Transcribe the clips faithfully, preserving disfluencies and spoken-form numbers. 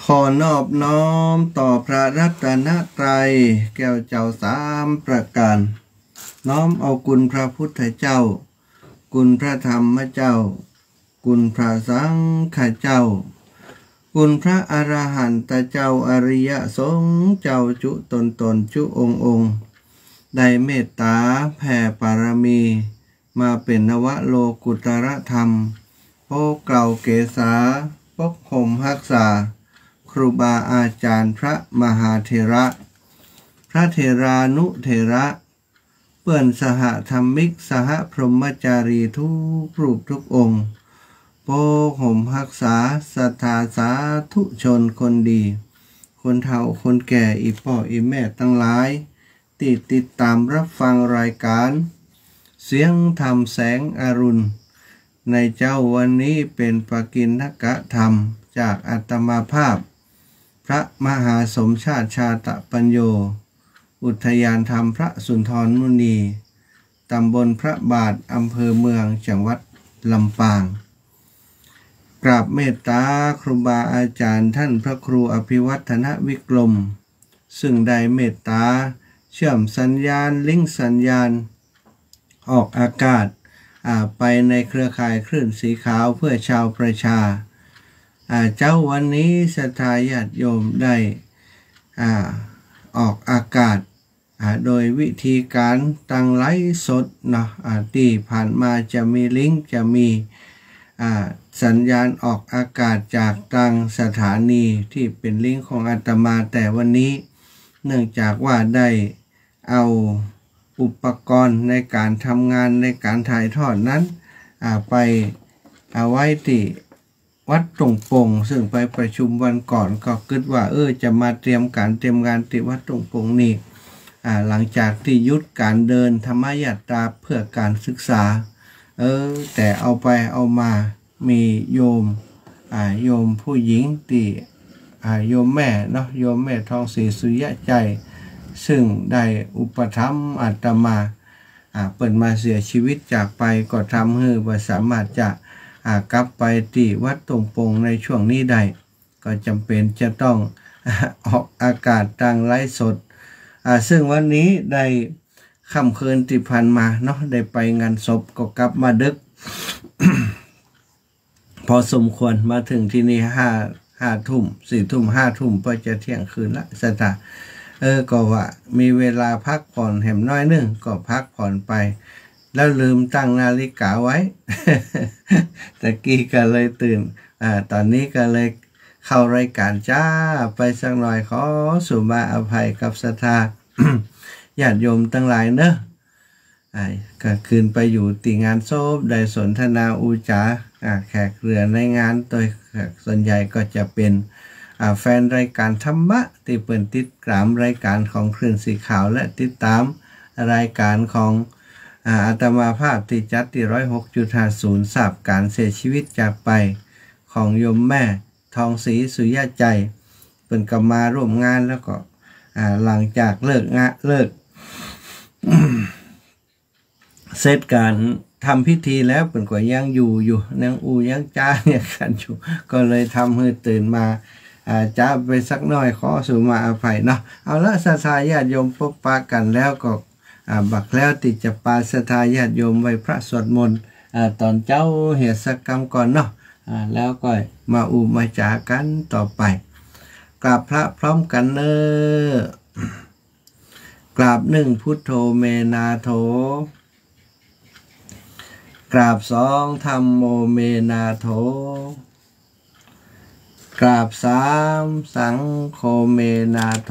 อนอบน้อมต่อพระรัตนตรัยแก้วเจ้าสามประการน้อมเอาคุณพระพุทธเจ้าคุณพระธรรมเจ้าคุณพระสังฆเจ้าคุณพระอรหันตเจ้าอริยสงฆ์เจ้าจุตนตนจุองค์องค์ได้เมตตาแผ่ปารมีมาเป็นนวโลกุตรธรรมโปกเกล่าเกษาปกห่มรักษาครูบาอาจารย์พระมหาเถระพระเถรานุเถระเปื่อนสหธรรมิกสหพรหมจารีทุกรูปทุกองค์โปกห่มรักษาศรัทธาสาธุชนคนดีคนเฒ่าคนแก่อีพ่ออีแม่ทั้งหลายติดติดตามรับฟังรายการเสียงธรรมแสงอรุณในเจ้าวันนี้เป็นปกิณกธรรมจากอาตมาภาพพระมหาสมชาติชาตปัญโยอุทยานธรรมพระสุนทรมุนีตำบลพระบาทอำเภอเมืองจังหวัดลำปางกราบเมตตาครูบาอาจารย์ท่านพระครูอภิวัฒนวิกรมซึ่งได้เมตตาเชื่อมสัญญาณลิงก์สัญญาณออกอากาศไปในเครือข่ายคลื่นสีขาวเพื่อชาวประชาเจ้าวันนี้ศรัทธาญาติโยมได้ออกอากาศโดยวิธีการตั้งไลฟ์สดเนาะที่ผ่านมาจะมีลิงก์จะมีสัญญาณออกอากาศจากทางสถานีที่เป็นลิงก์ของอาตมาแต่วันนี้เนื่องจากว่าได้เอาอุปกรณ์ในการทำงานในการถ่ายทอดนั้นไปเอาไว้ที่วัดตรงปงซึ่งไปประชุมวันก่อนก็คิดว่าเออจะมาเตรียมการเตรียมงานที่วัดตรงปงนี่หลังจากที่ยุดการเดินธรรมยตราเพื่อการศึกษาเออแต่เอาไปเอามามีโยมโยมผู้หญิงที่โยมแม่เนาะโยมแม่ทองศรีสุยะใจซึ่งได้อุปถัมภ์อาตมาเปิดมาเสียชีวิตจากไปก็ทำให้ว่าสามารถจะกลับไปที่วัดตรงปงในช่วงนี้ได้ก็จำเป็นจะต้องออกอากาศทางไลฟ์สดซึ่งวันนี้ได้ค่ำคืนที่ผ่านมาเนาะได้ไปงานศพก็กลับมาดึก พอสมควรมาถึงที่นี่ห้าห้าทุ่มสี่ทุ่มห้าทุ่มพอจะเที่ยงคืนละสตาเออก็ว่ามีเวลาพักผ่อนแหมน้อยนึงก็พักผ่อนไปแล้วลืมตั้งนาฬิกาไว้ ตะกี้ก็เลยตื่นอ่าตอนนี้ก็เลยเข้ารายการจ้าไปสักหน่อยขอสุมาอภัยกับศรัทธา ญาติโยมทั้งหลายเนอะอ่าก็คืนไปอยู่ตีงานศพได้สนทนาอูจาอ่าแขกเรือในงานโดยส่วนใหญ่ก็จะเป็นแฟนรายการธรรมะที่เปิดติดตามรายการของคลื่นสีขาวและติดตามรายการของอาตมาภาพที่จัดที่ร้อยหกจุดห้าศูนย์ทราบการเสียชีวิตจากไปของโยมแม่ทองศรีสุยะใจเป็นกลับมาร่วมงานแล้วก็หลังจากเลิกงานเลิก เสร็จการทำพิธีแล้วเป็นก็ยังอยู่อยู่นางอูยังจ้าเนี่ยกันอยู่ก็เลยทำให้ตื่นมาจ้าไปสักหน่อยขอสุมาอภัยเนาะเอาละศรัทธาญาติโยมพบปะกันแล้วก็บักแล้วติดจะปาศรัทธาญาติโยมไว้พระสวดมนต์ตอนเจ้าเหตุสักกรรมก่อนเนาะแล้วก็มาอุมาจากันต่อไปกราบพระพร้อมกันเนอกราบหนึ่งพุทโธเมนาโถกราบสองธัมโมเมนาโถกราบสามสังโฆเมนาโถ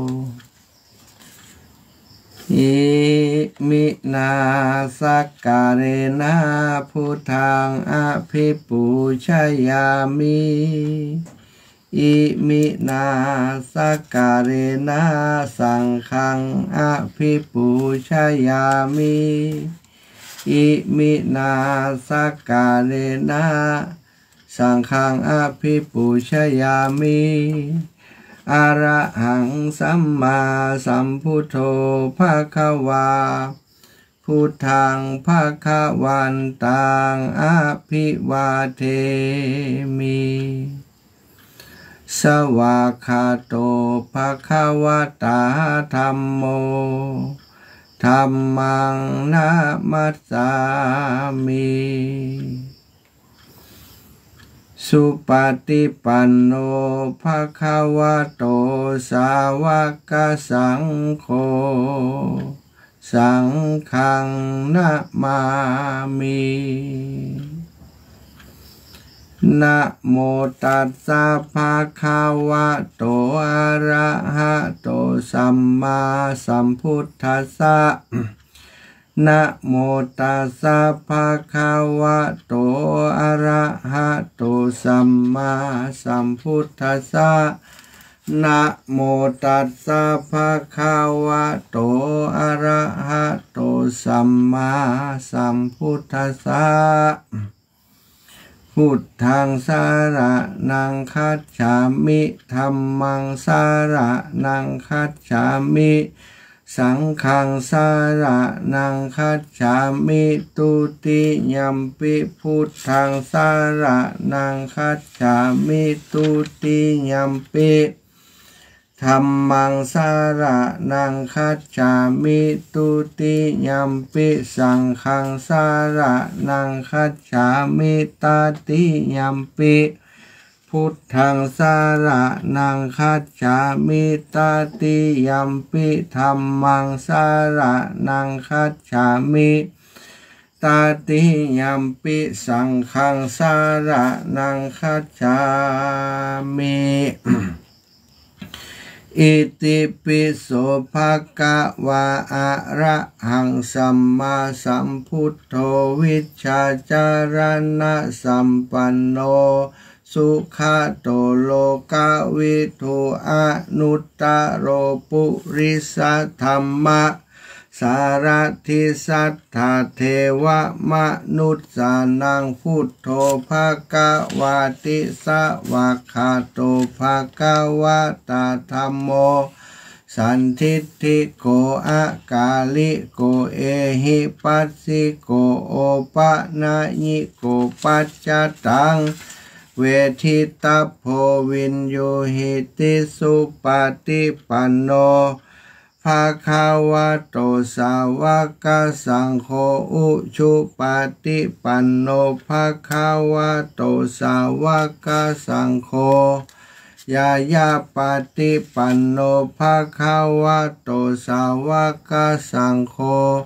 อิมินาสักการะนาพุทธังอภิปูชยามิอิมินาสักการะนาสังฆังอภิปูชยามิอิมินาสักการะนาสังฆังอภิปูชยามิอะระหังสัมมาสัมพุทโธภะคะวาพุทธังภะคะวันตังอภิวาเทมิสวากขาโตภควตาธัมโมธัมมังนะมัสสามิสุปฏิปันโนภควโตสาวกสังโฆสังฆังนะมามินะโมตัสสะภะคะวะโตอะระหะโตสัมมาสัมพุทธัสสะนะโมตัสสะภะคะวะโตอะระหะโตสัมมาสัมพุทธัสสะนะโมตัสสะภะคะวะโตอะระหะโตสัมมาสัมพุทธัสสะพุทธังสารนังคัจฉามิธัมมังสารนังคัจฉามิสังฆังสารนังคัจฉามิตุติยัมปิพุทธังสารนังคัจฉามิตุติยัมปิธัมมังสารนังคัจฉามิตุติยัมปิสังฆังสารนังคัจฉามิตติยัมปิพุทธังสารนังคัจฉามิตติยัมปิธัมมังสารนังคัจฉามิตติยัมปิสังฆังสารนังคัจฉามิอิติปิโสภะคะวะอะระหังสัมมาสัมพุทโธวิชชาจารณะสัมปันโนสุขโตโลกวิทูอนุตตโรปุริสธรรมะสารทิสัทธาเทวมนุษย์สานังพุทโธภะคะวะติสวากขาโตภะคะวะตาธัมโมสันทิฏฐิโกอากาลิโกเอหิปัสสิโกโอปะนะญิโกปัจจตังเวทิตาโพวินโยหิติสุปฏิปันโนภะคะวะโตสาวกสังโฆอุชุปฏิปันโนภะคะวะโตสาวกสังโฆยายาปฏิปันโนภะคะวะโตสาวกสังโฆ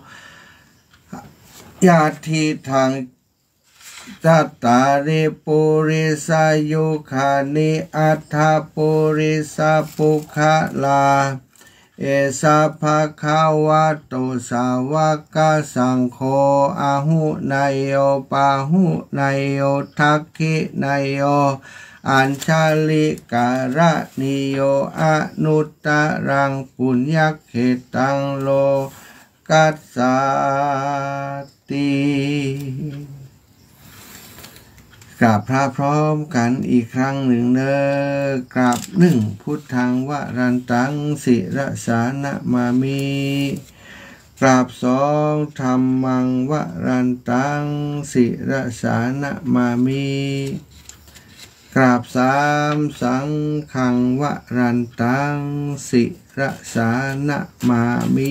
ญาทิทังจัตตาริปุริสายุคานิอัฏฐปุริสปุคลาเอสะภะคะวะโตสาวกสังโฆอาหุนายโยปาหุนายโยทักขินายโยอัญชลิการะนิโยอนุตตรังปุญญเขตังโลกัสสติกราบพระพร้อมกันอีกครั้งหนึ่งเนอกราบหนึ่งพุทธังวรันตังสิรสานะมามิกราบสองธัมมังวรันตังสิรสานะมามิกราบสามสังฆังวรันตังสิรสานะมามิ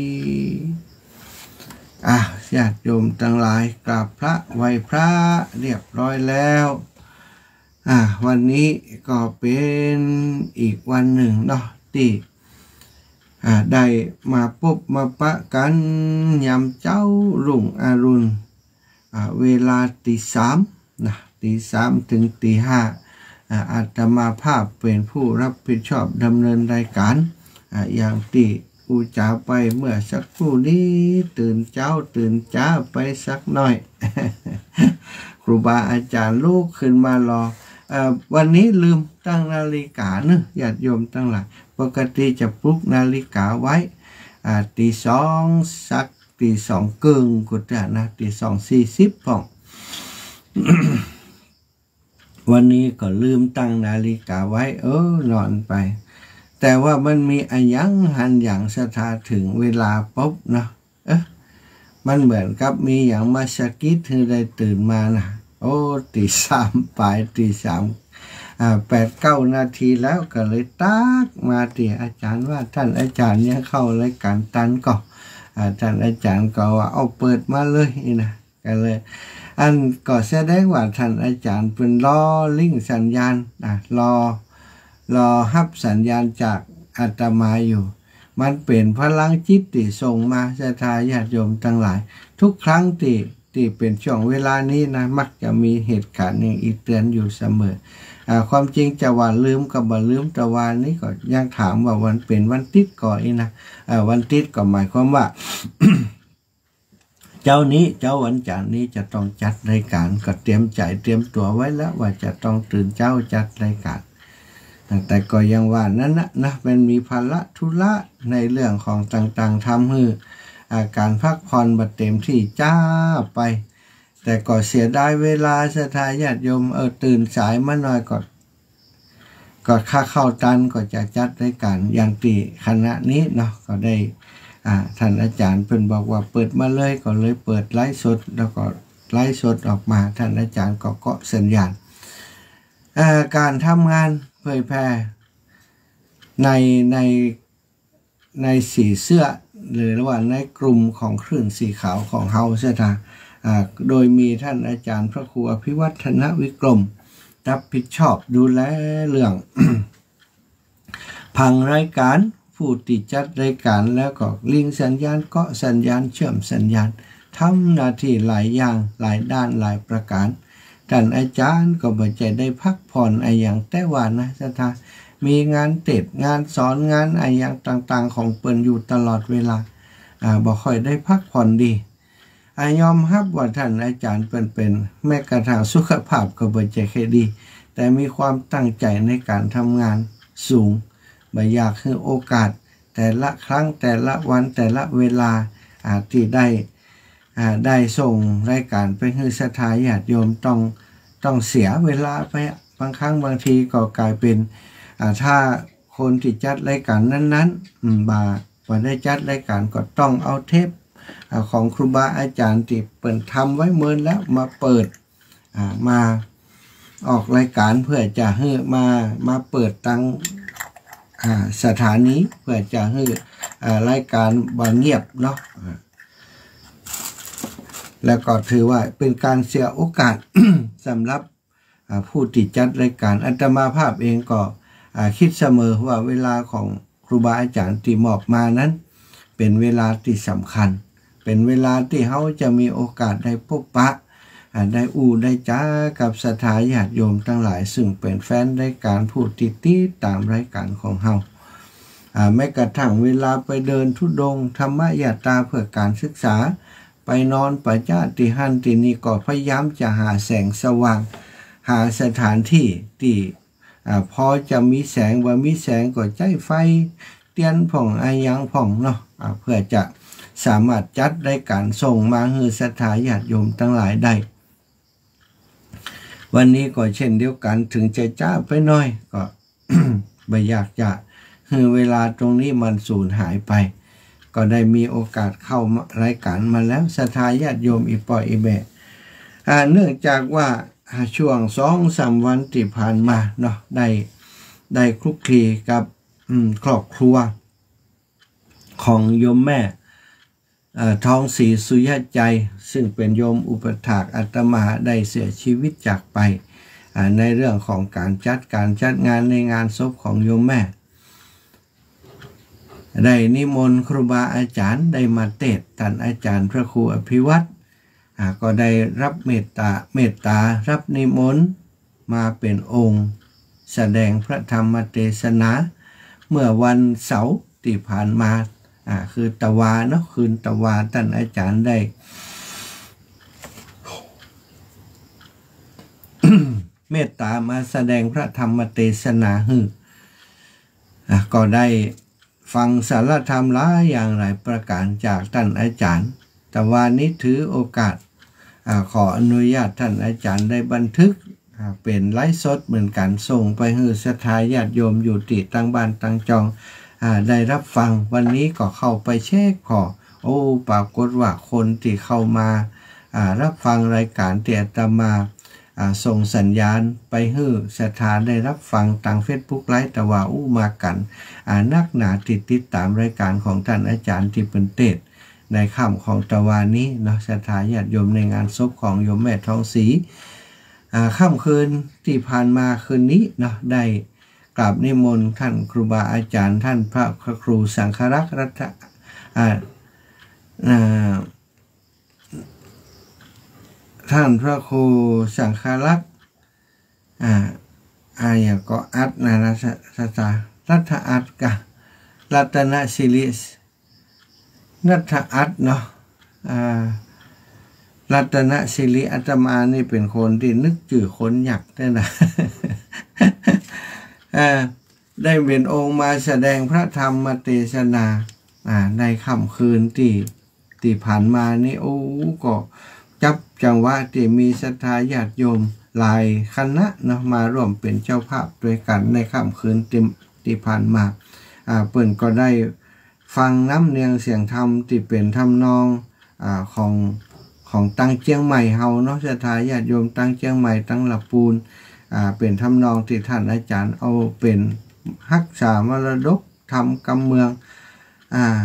อ่ะญาติโยมทั้งหลายกราบพระไหว้พระเรียบร้อยแล้วอ่ะวันนี้ก็เป็นอีกวันหนึ่งเนาะที่อ่ะได้มาพบมาปะกันยามเจ้ารุ่งอรุณอ่ะเวลาตีสามนะตีสามถึงตีห้าอ่ะอาตมาภาพเป็นผู้รับผิดชอบดำเนินรายการอ่ะอย่างที่กูจะไปเมื่อสักครู่นี้ตื่นเจ้าตื่นจ้าไปสักหน่อย ครูบาอาจารย์ลูกขึ้นมารอเอ่อวันนี้ลืมตั้งนาฬิกาเนอะญาติโยมตั้งหลายปกติจะปลุกนาฬิกาไว้อ่าตีสองสักตีสองกึ่งกูจะนะตีสองสี่สิบพ่อง วันนี้ก็ลืมตั้งนาฬิกาไว้เออนอนไปแต่ว่ามันมีอันยังหันอย่างสถาถึงเวลาปุ๊บเนาะเอ๊ะมันเหมือนกับมีอย่างมาสกิดถึงได้ตื่นมานะโอ้ตีสามปลายตีสามอ่าแปดเก้านาทีแล้วก็เลยตักมาที่อาจารย์ว่าท่านอาจารย์เนี่ยเข้ารายการตันก็อ่าท่านอาจารย์ก็ว่าเอาเปิดมาเลยนะก็เลยอันก็แสดงว่าท่านอาจารย์เป็นรอลิงก์สัญญาณอ่ารอรอรับสัญญาณจากอาตมาอยู่มันเป็นพลังจิตที่ส่งมาศรัทธาญาติโยมทั้งหลายทุกครั้งที่ที่เป็นช่วงเวลานี้นะมักจะมีเหตุการณ์อย่างอีกเตือนอยู่เสมออ่าความจริงจะว่าลืมกับบ่ลืมแต่วันนี้ก็ยังถามว่าวันเป็นวันติดก่อนนะอ่าวันติดก็หมายความว่า เจ้านี้เจ้าวันจันทร์นี้จะต้องจัดรายการก็เตรียมใจเตรียมตัวไว้แล้วว่าจะต้องตื่นเจ้าจัดรายการแต่ก็ยังว่านั้นนะนะมันมีภาระธุระในเรื่องของต่างๆทำให้อาการพักผ่อนบัดเต็มที่จ้าไปแต่ก็เสียดายเวลาศรัทธาญาติโยมเออตื่นสายมาหน่อยก็ก็ค่าเข้าตันก็จะจัดรายการอย่างที่คณะนี้เนาะก็ได้อ่าท่านอาจารย์เพิ่นบอกว่าเปิดมาเลยก็เลยเปิดไลฟ์สดแล้วก็ไลฟ์สดออกมาท่านอาจารย์ก็เกาะสัญญาณอ่าการทำงานเผยแพร่ในในในสีเสื้อหรือว่าในกลุ่มของคลื่นสีขาวของเฮาเสถาอ่าโดยมีท่านอาจารย์พระครูอภิวัฒนวิกรมรับผิดชอบดูแลเรื่อง พังรายการผู้ติดจัดรายการแล้วก็ลิงสัญญาณเกาะสัญญาณเชื่อมสัญญาณทำหน้าที่หลายอย่างหลายด้านหลายประการท่านอาจารย์ก็บ่ใจได้พักผ่อนไออย่างแต่ว่านะสถามีงานเต็ดงานสอนงานไออย่างต่างๆของเปิ้นอยู่ตลอดเวลาอ่าบ่ค่อยได้พักผ่อนดีอายอมรับว่าท่านอาจารย์เปิ้นเป็นแม้กระทั่งสุขภาพก็บ่ใจแค่ดีแต่มีความตั้งใจในการทำงานสูงบ่อยากให้โอกาสแต่ละครั้งแต่ละวันแต่ละเวลาอาจที่ได้อ่าได้ส่งรายการไปให้ศรัทธาญาติโยมต้องต้องเสียเวลาไปบางครั้งบางทีก็กลายเป็นอ่าถ้าคนที่จัดรายการนั้นๆอืมบ่าบ่ได้จัดรายการก็ต้องเอาเทปอ่าของครูบาอาจารย์ที่เปิดทำไว้เมินแล้วมาเปิดอ่ามาออกรายการเพื่อจะให้มามาเปิดตั้งอ่าสถานีเพื่อจะให้อ่ารายการบ่เงียบเนาะแล้วก็ถือว่าเป็นการเสียโอกาส สำหรับผู้ติดจัดรายการอาตมาภาพเองก็คิดเสมอว่าเวลาของครูบาอาจารย์ที่มอบมานั้นเป็นเวลาที่สำคัญเป็นเวลาที่เขาจะมีโอกาสได้พบปะได้อู้ได้จ้ากับศรัทธาญาติโยมทั้งหลายซึ่งเป็นแฟนรายการผู้ติดติดตามรายการของเฮาแม้กระทั่งเวลาไปเดินธุดงค์ธรรมยาตราเพื่อการศึกษาไปนอนประจาติหันตินี้ก็พยายามจะหาแสงสว่างหาสถานที่ที่พอจะมีแสงว่ามีแสงก็ใจไฟเตียนผ่องอายังผ่องเนาะเพื่อจะสามารถจัดรายการส่งมาให้ศรัทธาญาติโยมทั้งหลายได้วันนี้ก็เช่นเดียวกันถึงจะจ้าไปหน่อยก็ ไม่อยากจะให้เวลาตรงนี้มันสูญหายไปก็ได้มีโอกาสเข้ารายการมาแล้วศรัทธาญาติโยมอีปอยอีแบะเนื่องจากว่าช่วงสองสามวันที่ผ่านมาเนาะได้ได้คลุกคลีกับครอบครัวของโยมแม่ทองศรีสุยใจซึ่งเป็นโยมอุปถากอาตมาได้เสียชีวิตจากไปในเรื่องของการจัดการจัดงานในงานศพของโยมแม่ได้นิมนต์ครูบาอาจารย์ได้มาเทศน์ท่านอาจารย์พระครูอภิวัตรก็ได้รับเมตตาเมตตารับนิมนต์มาเป็นองค์แสดงพระธรรมเทศนาเมื่อวันเสาร์ที่ผ่านมาอ่าคือตะวาเนาะคืนตะวาท่านอาจารย์ได้ เมตตามาแสดงพระธรรมเทศนาฮึอ่ะก็ได้ฟังสารธรรมหลายอย่างหลายประการจากท่านอาจารย์แต่วันนี้ถือโอกาสอขออนุญาตท่านอาจารย์ได้บันทึกเป็นไลฟ์สดเหมือนกันส่งไปให้ศรัทธาญาติโยมอยู่ที่ตั้งบ้านตั้งจองได้รับฟังวันนี้ก็เข้าไปเช็คพอโอ้ปรากฏว่าคนที่เข้ามารับฟังรายการที่อาตมาส่งสัญญาณไปให้ศรัทธาได้รับฟังทาง Facebook ไลฟ์แต่ว่าอู้มากันนักหนาติดติดตามรายการของท่านอาจารย์ที่เป็นเทศในค่ำของตะวันนี้เนาะศรัทธาญาติโยมในงานศพของโยมแม่ทองศรีค่ำคืนที่ผ่านมาคืนนี้เนาะได้กราบนิมนต์ท่านครูบาอาจารย์ท่านพระครูสังฆรักษ์รัตท่านพระครูสังฆรักษ์อ่าอาอย่างก็อัดนะนะศรัทธารัตอัดกะรัตนศิรินัทอัดเนาะอ่ารัตนศิริอาตมานี่เป็นคนที่นึกจื่อคนหยักได้นะ ได้เป็นองค์มาแสดงพระธรรมเทศนาในค่ำคืนที่ที่ผ่านมานี่โอ้ก็จับจังหวะที่มีศรัทธาญาติโยมหลายคณะเนาะมาร่วมเป็นเจ้าภาพด้วยกันในค่ำคืนที่ผ่านมาเปิ่นก็ได้ฟังน้ำเนียงเสียงธรรมที่เป็นธรรมนองอ่าของของตังเจียงใหม่เฮาเนาะศรัทธาญาติโยมตังเจียงใหม่ตังละปูนอ่าเป็นธรรมนองที่ท่านอาจารย์เอาเป็นรักษามรดกธรรมกำเมืองอ่า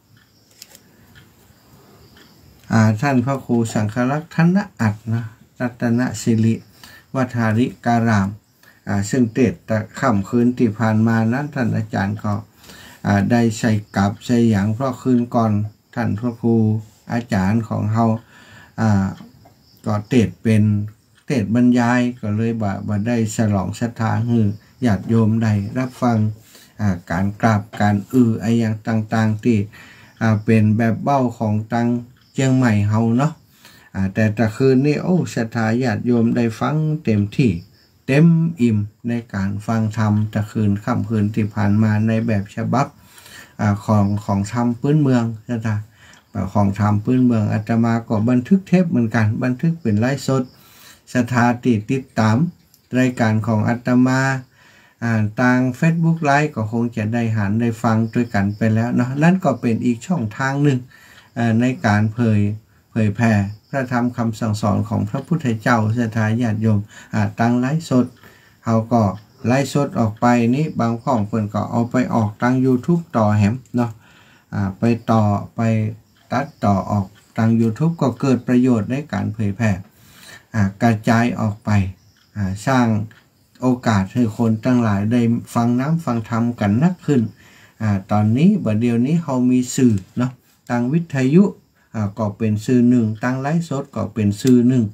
อ่าท่านพระครูสังฆรักษ์ธนอัตนะรัตนศิริวัฒาริการามอ่าซึ่งเทศแต่ค่ำคืนที่ผ่านมานั้นท่านอาจารย์ก็อ่าได้ใส่กับใส่หยังเพราะคืนก่อนท่านพระครูอาจารย์ของเฮาอ่าก็เทศเป็นเทศบรรยายก็เลยบ่บ่ได้ฉลองศรัทธาฮือญาติโยมได้รับฟังอ่าการกราบการอือไออย่างต่างๆที่อ่าเป็นแบบเบ้าของตังเชียงใหม่เฮาเนาะอ่าแต่ตะคืนนี้โอ้ศรัทธาญาติโยมได้ฟังเต็มที่เต็มอิ่มในการฟังธรรมตะคืนค่ำคืนที่ผ่านมาในแบบฉบับอ่าของของธรรมพื้นเมืองศรัทธาของธรรมพื้นเมืองอาตมาก็บันทึกเทปเหมือนกันบันทึกเป็นไลฟ์สดศรัทธาติดติดตามรายการของอาตมาอ่าทาง Facebook ไลฟ์ก็คงจะได้หันได้ฟังด้วยกันไปแล้วเนาะนั่นก็เป็นอีกช่องทางหนึ่งในการเผยเผยแผ่พระธรรมคำสั่งสอนของพระพุทธเจ้าศรัทธาญาติโยมทางไลฟ์สดเขาก็ไลฟ์สดออกไปนี้บางข้องเพิ่นก็เอาไปออกทาง YouTube ต่อแหมเนาะไปต่อไปตัดต่อออกทาง YouTube ก็เกิดประโยชน์ในการเผยแผ่กระจายออกไปสร้างโอกาสให้คนทั้งหลายได้ฟังน้ำฟังธรรมกันนักขึ้นตอนนี้บัดเดี๋ยวนี้เขามีสื่อเนาะทางวิทยุก็เป็นสื่อหนึ่งทางไลฟ์สดก็เป็นสื่อหนึ่ง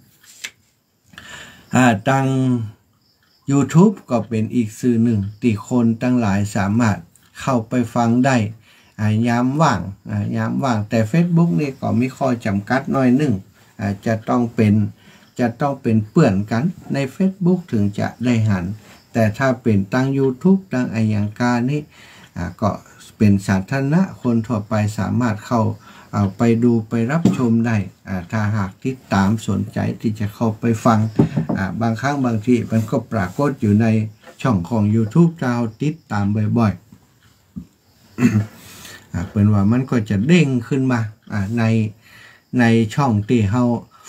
ทาง YouTube ก็เป็นอีกสื่อหนึ่งที่คนทั้งหลายสามารถเข้าไปฟังได้ยามว่างยามว่างแต่ Facebook นี่ก็มีข้อจำกัดน้อยหนึ่งจะต้องเป็นจะต้องเป็นเปื่อนกันใน Facebook ถึงจะได้หันแต่ถ้าเป็นตั้ง YouTube ตั้งไอยังกานี่ก็เป็นสาธารณะคนทั่วไปสามารถเข้าเอาไปดูไปรับชมได้ถ้าหากติดตามสนใจที่จะเข้าไปฟังบางครั้งบางทีมันก็ปรากฏอยู่ในช่องของ YouTube ถ้าเราติดตามบ่อยๆ เป็นว่ามันก็จะเด้งขึ้นมาในในช่องที่เรา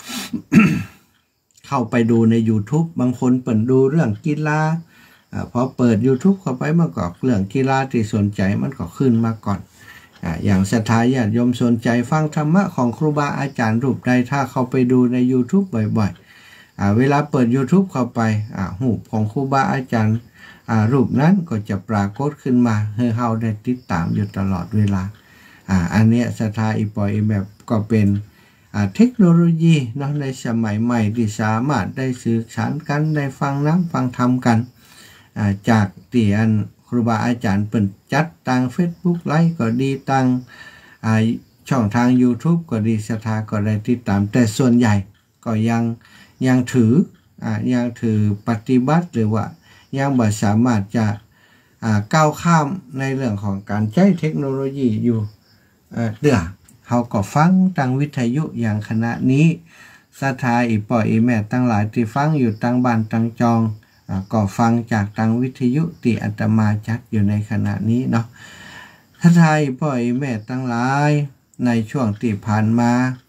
เข้าไปดูใน YouTube บางคนเปิดดูเรื่องกีฬาอ่าพอเปิด YouTube เข้าไปมันก็เรื่องกีฬาที่สนใจมันก็ขึ้นมาก่อนอ่าอย่างศรัทธาญาติโยมสนใจฟังธรรมะของครูบาอาจารย์รูปใดถ้าเข้าไปดูใน YouTube บ่อยๆอ่าเวลาเปิด YouTube เข้าไปอ่ารูปของครูบาอาจารย์อ่ารูปนั้นก็จะปรากฏขึ้นมาให้เราได้ติดตามอยู่ตลอดเวลาอ่าอันเนี้ยศรัทธาอีปอยอีแบบก็เป็นเทคโนโลยีเนาะในสมัยใหม่ที่สามารถได้สื่อสารกันได้ฟังน้ำฟังธรรมกันจากที่อันครูบาอาจารย์เปิ่นจัดทาง Facebook ไลฟ์ก็ดีทางช่องทาง YouTube ก็ดีศรัทธาก็ได้ติดตามแต่ส่วนใหญ่ก็ยังยังถืออ่ายังถือปฏิบัติหรือว่ายังบ่สามารถจะอ่าก้าวข้ามในเรื่องของการใช้เทคโนโลยีอยู่เอ่อเด้อเขาก็ฟังทางวิทยุอย่างคณะนี้ศรัทธาอีป่ออีแม่ตั้งหลายที่ฟังอยู่ตั้งบ้านตั้งจองอ่าก็ฟังจากทางวิทยุที่อาตมาจัดอยู่ในขณะนี้เนาะศรัทธาอีป่ออีแม่ตั้งหลายในช่วงที่ผ่านมา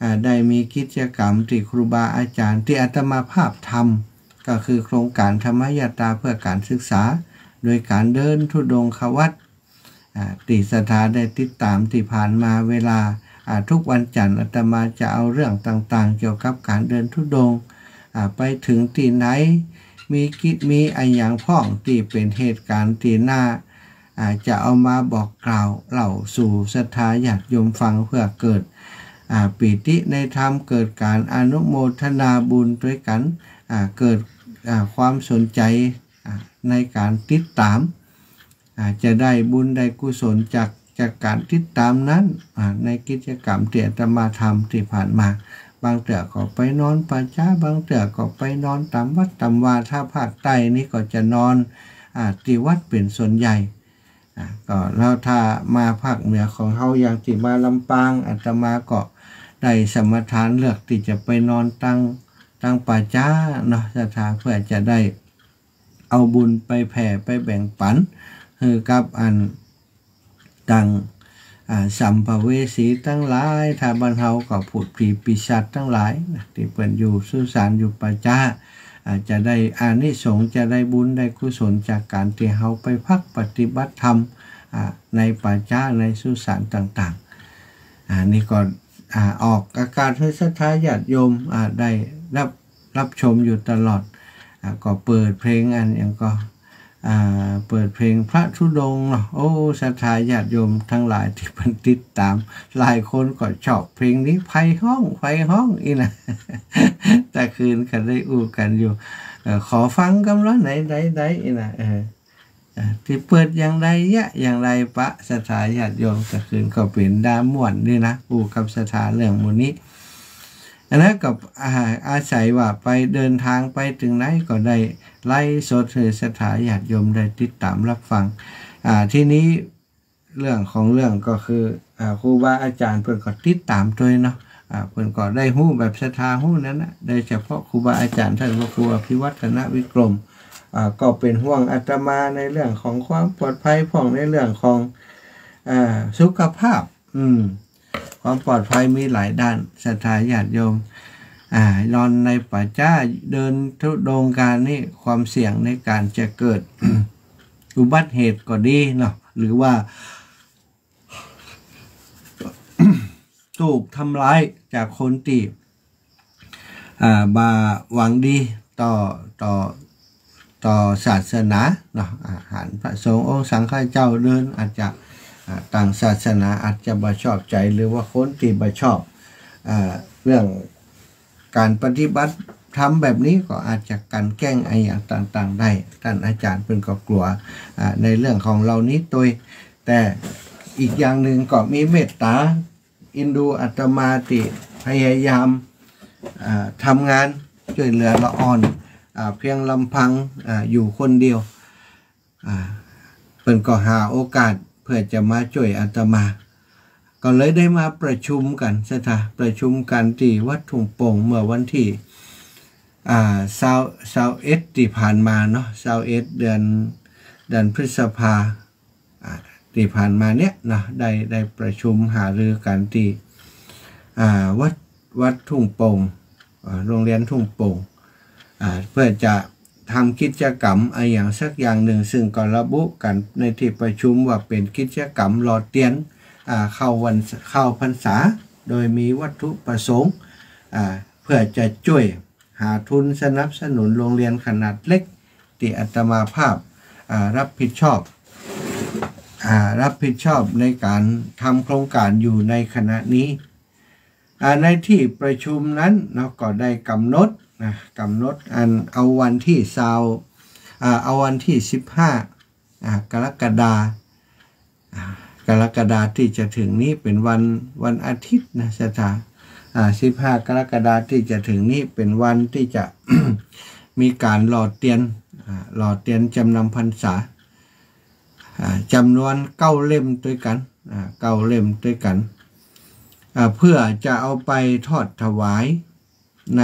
ได้มีกิจกรรมที่ครูบาอาจารย์ที่อาตมาภาพทำก็คือโครงการธรรมยตราเพื่อการศึกษาโดยการเดินธุดงควัตรติสถาได้ติดตามที่ผ่านมาเวลาทุกวันจันทร์อาตมาจะเอาเรื่องต่างๆเกี่ยวกับการเดินธุดงไปถึงที่ไหนมีกิจมีอันอย่างพ้องที่เป็นเหตุการณ์ที่น่าจะเอามาบอกกล่าวเล่าสู่ศรัทธาญาติโยมฟังเพื่อเกิดปิติในธรรมเกิดการอนุโมทนาบุญด้วยกันเกิดความสนใจในการติดตามจะได้บุญได้กุศลจากจากการติดตามนั้นในกิจกรรมที่อาตมาทำที่ผ่านมาบางเถื่อก็ไปนอนป่าช้าบางเถื่อก็ไปนอนตามวัดตามวาถ้าภาคใต้นี่ก็จะนอนที่วัดเป็นส่วนใหญ่ก็แล้วถ้ามาภาคเหนือของเขาอย่างที่มาลำปางอาตมาก็ได้สมทานเลือกที่จะไปนอนตั้งตั้งป่าช้าเนาะสถานเพื่อจะได้เอาบุญไปแผ่ไปแบ่งปันคือกับอันต่างสัมภเวสีทั้งหลายถ้าบรรเทากับผุดผีปีศาจทั้งหลายที่เปิดอยู่สุสานอยู่ป่าช้าอาจจะได้อานิสงส์จะได้บุญได้กุศลจากการที่เขาไปพักปฏิบัติธรรมในป่าช้าในสุสานต่างๆอันนี้ก็ออกอาการให้ศรัทธาญาติโยมได้รับรับชมอยู่ตลอดก็เปิดเพลงอันอย่างก็เปิดเพลงพระธุดงค์เนาะโอ้ศรัทธาญาติโยมทั้งหลายที่มันติดตามหลายคนก็ชอบเพลงนี้ไฟห้องไฟห้องอีนะแต่คืนกันได้อู้กันอยู่ขอฟังกำลังไหนใดใดอีนะเออที่เปิดอย่างไรยะอย่างไรปะศรัทธาญาติโยมแต่คืนก็เป็นดาม่วนนี่นะอู้กับศรัทธาเรื่องมูนี้อันนั้นกับอาศัยว่าไปเดินทางไปถึงไหนก็ได้ไล่สดเธอศรัทธาญาติโยมได้ติดตามรับฟังอ่าที่นี้เรื่องของเรื่องก็คืออ่าครูบาอาจารย์เพิ่นก็ติดตามด้วยเนาะอ่าเพิ่นก็ได้ฮู้แบบศรัทธาฮู้นั้นนะโดยเฉพาะครูบาอาจารย์ท่านพระครูอภิวัฒนวิกรมอ่าก็เป็นห่วงอาตมาในเรื่องของความปลอดภัยของในเรื่องของอ่าสุขภาพอืมความปลอดภัยมีหลายด้านศรัทธาญาติโยมอ่านอนในป่าช้าเดินทุดงการนี่ความเสี่ยงในการจะเกิด อุบัติเหตุก็ดีเนาะหรือว่า ถูกทำร้ายจากคนที่อ่าบาหวังดีต่อต่อต่อศาสนาเนาะอาหารพระสงฆ์องค์สังฆเจ้าเดินอาจจะต่างศาสนาอาจจะบ่ชอบใจหรือว่าคนที่บ่ชอบอ่าเรื่องการปฏิบัติทำแบบนี้ก็อาจจะกันแกล้งไอ้อย่างต่างๆได้ท่านอาจารย์เป็นก็กลัวในเรื่องของเรานี้ตัวแต่อีกอย่างหนึ่งก็มีเมตตาอินดูอาตมาติพยายามทำงานช่วยเหลือละอ่อนเพียงลำพัง อ, อยู่คนเดียวเป็นก็หาโอกาสเพื่อจะมาช่วยอาตมาก็เลยได้มาประชุมกันสถาประชุมกันที่วัดทุ่งโป่งเมื่อวันที่อ่าเสาร์เสาร์เอ็ดที่ผ่านมาเนาะเสาร์เอ็ดเดือนเดือนพฤษภาอ่าที่ผ่านมาเนี้ยนะได้ได้ประชุมหารือกันที่อ่าวัดวัดทุ่งโป่งโรงเรียนทุ่งโป่งอ่าเพื่อจะทำกิจกรรมอะไรอย่างสักอย่างหนึ่งซึ่งก็ระบุกันในที่ประชุมว่าเป็นกิจกรรมหล่อเตียนเข้าวันเข้าพรรษาโดยมีวัตถุประสงค์เพื่อจะช่วยหาทุนสนับสนุนโรงเรียนขนาดเล็กที่อาตมาภาพรับผิดชอบรับผิดชอบในการทำโครงการอยู่ในขณะนี้ในที่ประชุมนั้นเราก็ได้กำหนดนะกำหนดอันเอาวันที่เสาร์เอาวันที่สิบห้ากรกฎาคมกรกฎาคมที่จะถึงนี้เป็นวันวันอาทิตย์นะสถาอ่าสิบห้ากรกฎาคมที่จะถึงนี้เป็นวันที่จะ มีการหล่อเตียนอ่าหล่อเตียนจำนำพรรษาอ่าจำนวนเก้าเล่มด้วยกันอ่าเก้าเล่มด้วยกันอ่าเพื่อจะเอาไปทอดถวายใน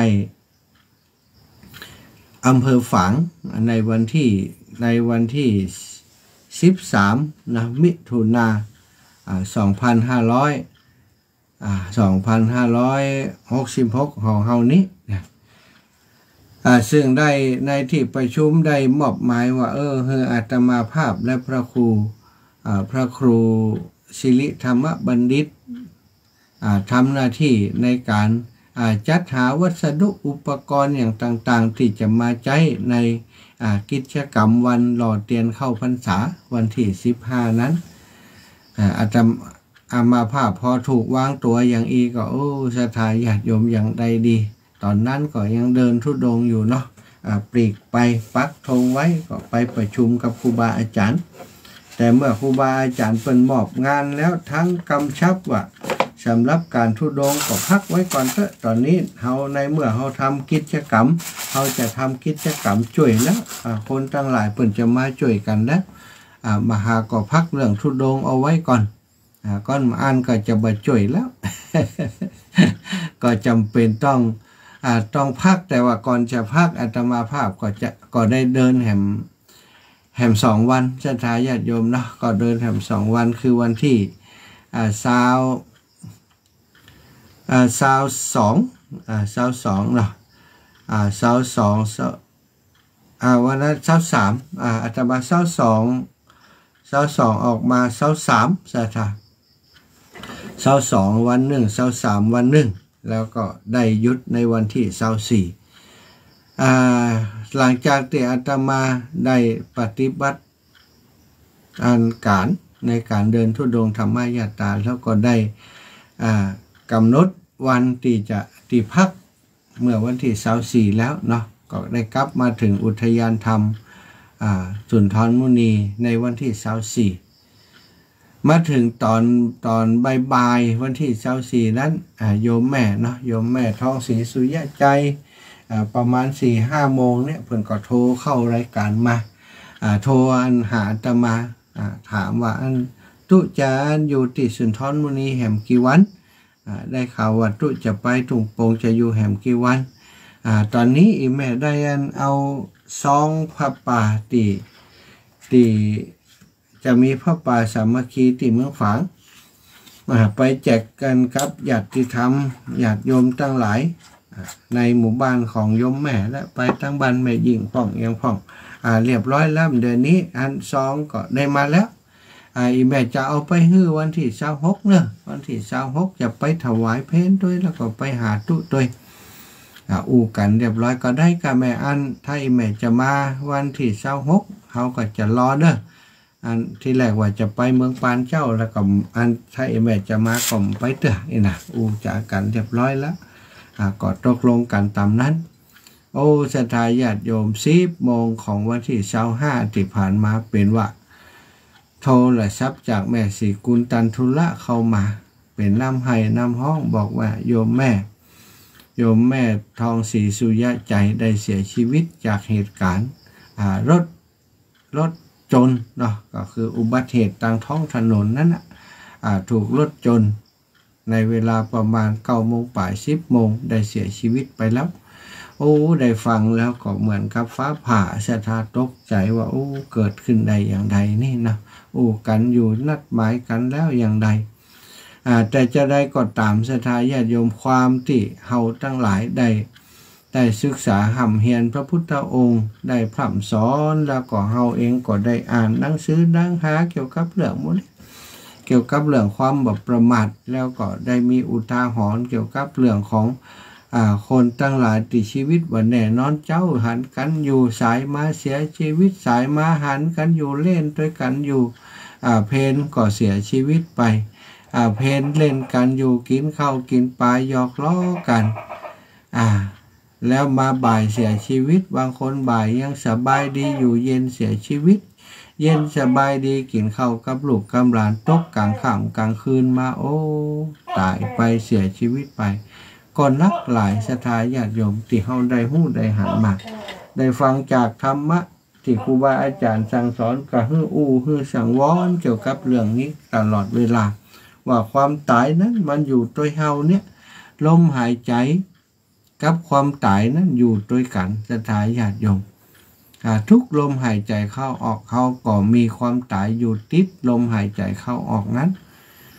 อำเภอฝางในวันที่ในวันที่สิบสามนะมิถุนาสองพันห้าร้อยอ่าสองพันห้าร้อยหกสิบหกของเฮานี้นะอ่าซึ่งได้ในที่ประชุมได้มอบหมายว่าเออคืออาตมาภาพและพระครูอ่าพระครูศิริธรรมบัณฑิตอ่าทำหน้าที่ในการอ่าจัดหาวัสดุอุปกรณ์อย่างต่างๆที่จะมาใช้ในอ่ากิจกรรมวันหล่อเทียนเข้าพรรษาวันที่สิบห้านั้นอ่าอาตมาอามาภาพพอถูกวางตัวอย่างอีก็โอ้ศรัทธาญาติโยมอย่างใดดีตอนนั้นก็ยังเดินธุดงค์อยู่เนาะอ่าปลีกไปปักธงไว้ก็ไปประชุมกับครูบาอาจารย์แต่เมื่อครูบาอาจารย์เปิ่นมอบงานแล้วทั้งกำชับว่าสำหรับการธุดงค์ก็พักไว้ก่อนเถอะตอนนี้เฮาในเมื่อเฮาทำกิจกรรมเฮาจะทำกิจกรรมช่วยแล้วคนทั้งหลายเปิ่นจะมาช่วยกันแล้วมหาก็พักเรื่องธุดงค์เอาไว้ก่อนก้อนอ่านก็จะบ่ช่วยแล้ว ก็จำเป็นต้องอ่าต้องพักแต่ว่าก่อนจะพักอาตมาภาพก็จะก็ได้เดินแหมแหมสองวันศรัทธาญาติโยมเนาะก็เดินแหมสองวันคือวันที่อ่าเช้าอ่าเช้าสองอ่าเช้าสองเนาะอ่าเช้าสองเช้าอ่าวันนั้นเช้าสามอ่าอาตมาเช้าสองเช้าสองออกมาเช้าสามศรัทธาเช้าสองวันหนึ่งเช้าสามวันหนึ่งแล้วก็ได้ยุดในวันที่เช้าสี่หลังจากที่อาตมาได้ปฏิบัติการในการเดินธุดงค์ธรรมยาตราแล้วก็ได้กำหนดวันที่จะที่พักเมื่อวันที่เช้าสี่แล้วเนาะก็ได้กลับมาถึงอุทยานธรรมสุนทรมุนีในวันที่เช้าสี่มาถึงตอนตอนบ่ายๆวันที่เช้าสี่นั้นโยมแม่เนาะโยมแม่ทองศรีสุยะใจประมาณสี่ห้าโมงเนี่ยเพิ่นก็โทรเข้ารายการมาโทรอันหาอาตมาถามว่าอันตุจะอยู่ที่สุนทรมุนีแหมกี่วันได้ข่าวว่าตุจะไปถุงโป่งจะอยู่แหมกี่วันตอนนี้อีแม่ได้อันเอาซองพระป่าตีตีจะมีพระป่าสามัคคีที่เมืองฝางไปแจกกันกับญาติธรรมญาติโยมทั้งหลายในหมู่บ้านของโยมแม่และไปทั้งบ้านแม่ยิ่งพ่องยังพ่องอ่าเรียบร้อยแล้วเดือนนี้อันซองก็ได้มาแล้วอ่าอีแม่จะเอาไปฮื้อวันที่เช้าหกเนอะวันที่เช้าหกจะไปถวายเพลด้วยแล้วก็ไปหาตุด้วยอ่าอู้กันเรียบร้อยก็ได้กับแม่อันถ้าอีแม่จะมาวันที่เช้าหกเขาก็จะรอเนอะอันที่แรกว่าจะไปเมืองปานเจ้าแล้วก็อันถ้าอีแม่จะมาก็ไปเถอะนี่นะอู้จากกันเรียบร้อยแล้วอ่าก็ตกลงกันตามนั้นโอ้ศรัทธาญาติโยมสิบโมงของวันที่เช้าห้าที่ผ่านมาเป็นว่าโทรศัพท์จากแม่ศรีกุลตันทุละเข้ามาเป็นน้ำไห้น้ำห้องบอกว่าโยมแม่โยมแม่ทองศรีสุยะใจได้เสียชีวิตจากเหตุการณ์อ่ารถรถจนเนาะก็คืออุบัติเหตุทางท้องถนนนั้นอ่ะอ่าถูกรถจนในเวลาประมาณเก้าโมงป่ายสิบโมงได้เสียชีวิตไปแล้วโอ้ได้ฟังแล้วก็เหมือนกับฟ้าผ่าศรัทธาตกใจว่าโอ้เกิดขึ้นได้อย่างใดนี่นะโอ้กันอยู่นัดหมายกันแล้วอย่างใดอ่าแต่จะได้ก็ตามศรัทธาญาติโยมความที่เฮาทั้งหลายได้ได้ศึกษาห่ำเฮียนพระพุทธองค์ได้พร่ำสอนแล้วก็เฮาเองก็ได้อ่านหนังสือดังหาเกี่ยวกับเรื่องนี้เกี่ยวกับเรื่องความแบบประมาทแล้วก็ได้มีอุทาหรณ์เกี่ยวกับเรื่องของอ่าคนทั้งหลายที่ชีวิตวันแน่นอนเจ้าหันกันอยู่สายมาเสียชีวิตสายมาหันกันอยู่เล่นด้วยกันอยู่อ่าเพนก็เสียชีวิตไปอ่าเพนเล่นกันอยู่กินข้าวกินปลาหยอกล้อกันอ่าแล้วมาบ่ายเสียชีวิตบางคนบ่ายยังสบายดีอยู่เย็นเสียชีวิตเย็นสบายดีกินข้าวกับลูกกำหลานตกกลางค่ำกลางคืนมาโอ้ตายไปเสียชีวิตไปก่อนนักหลายศรัทธาญาติโยมที่เฮาได้ฮู้ได้หันมาได้ฟังจากธรรมะที่ครูบาอาจารย์สั่งสอนก็ฮื้ออู้ฮื้อสังวรเกี่ยวกับเรื่องนี้ตลอดเวลาว่าความตายนั้นมันอยู่ตัวเฮาเนี่ยลมหายใจกับความตายนั้นอยู่ด้วยกันศรัทธาญาติโยมทุกลมหายใจเข้าออกเขาก็มีความตายอยู่ติดลมหายใจเข้าออกนั้น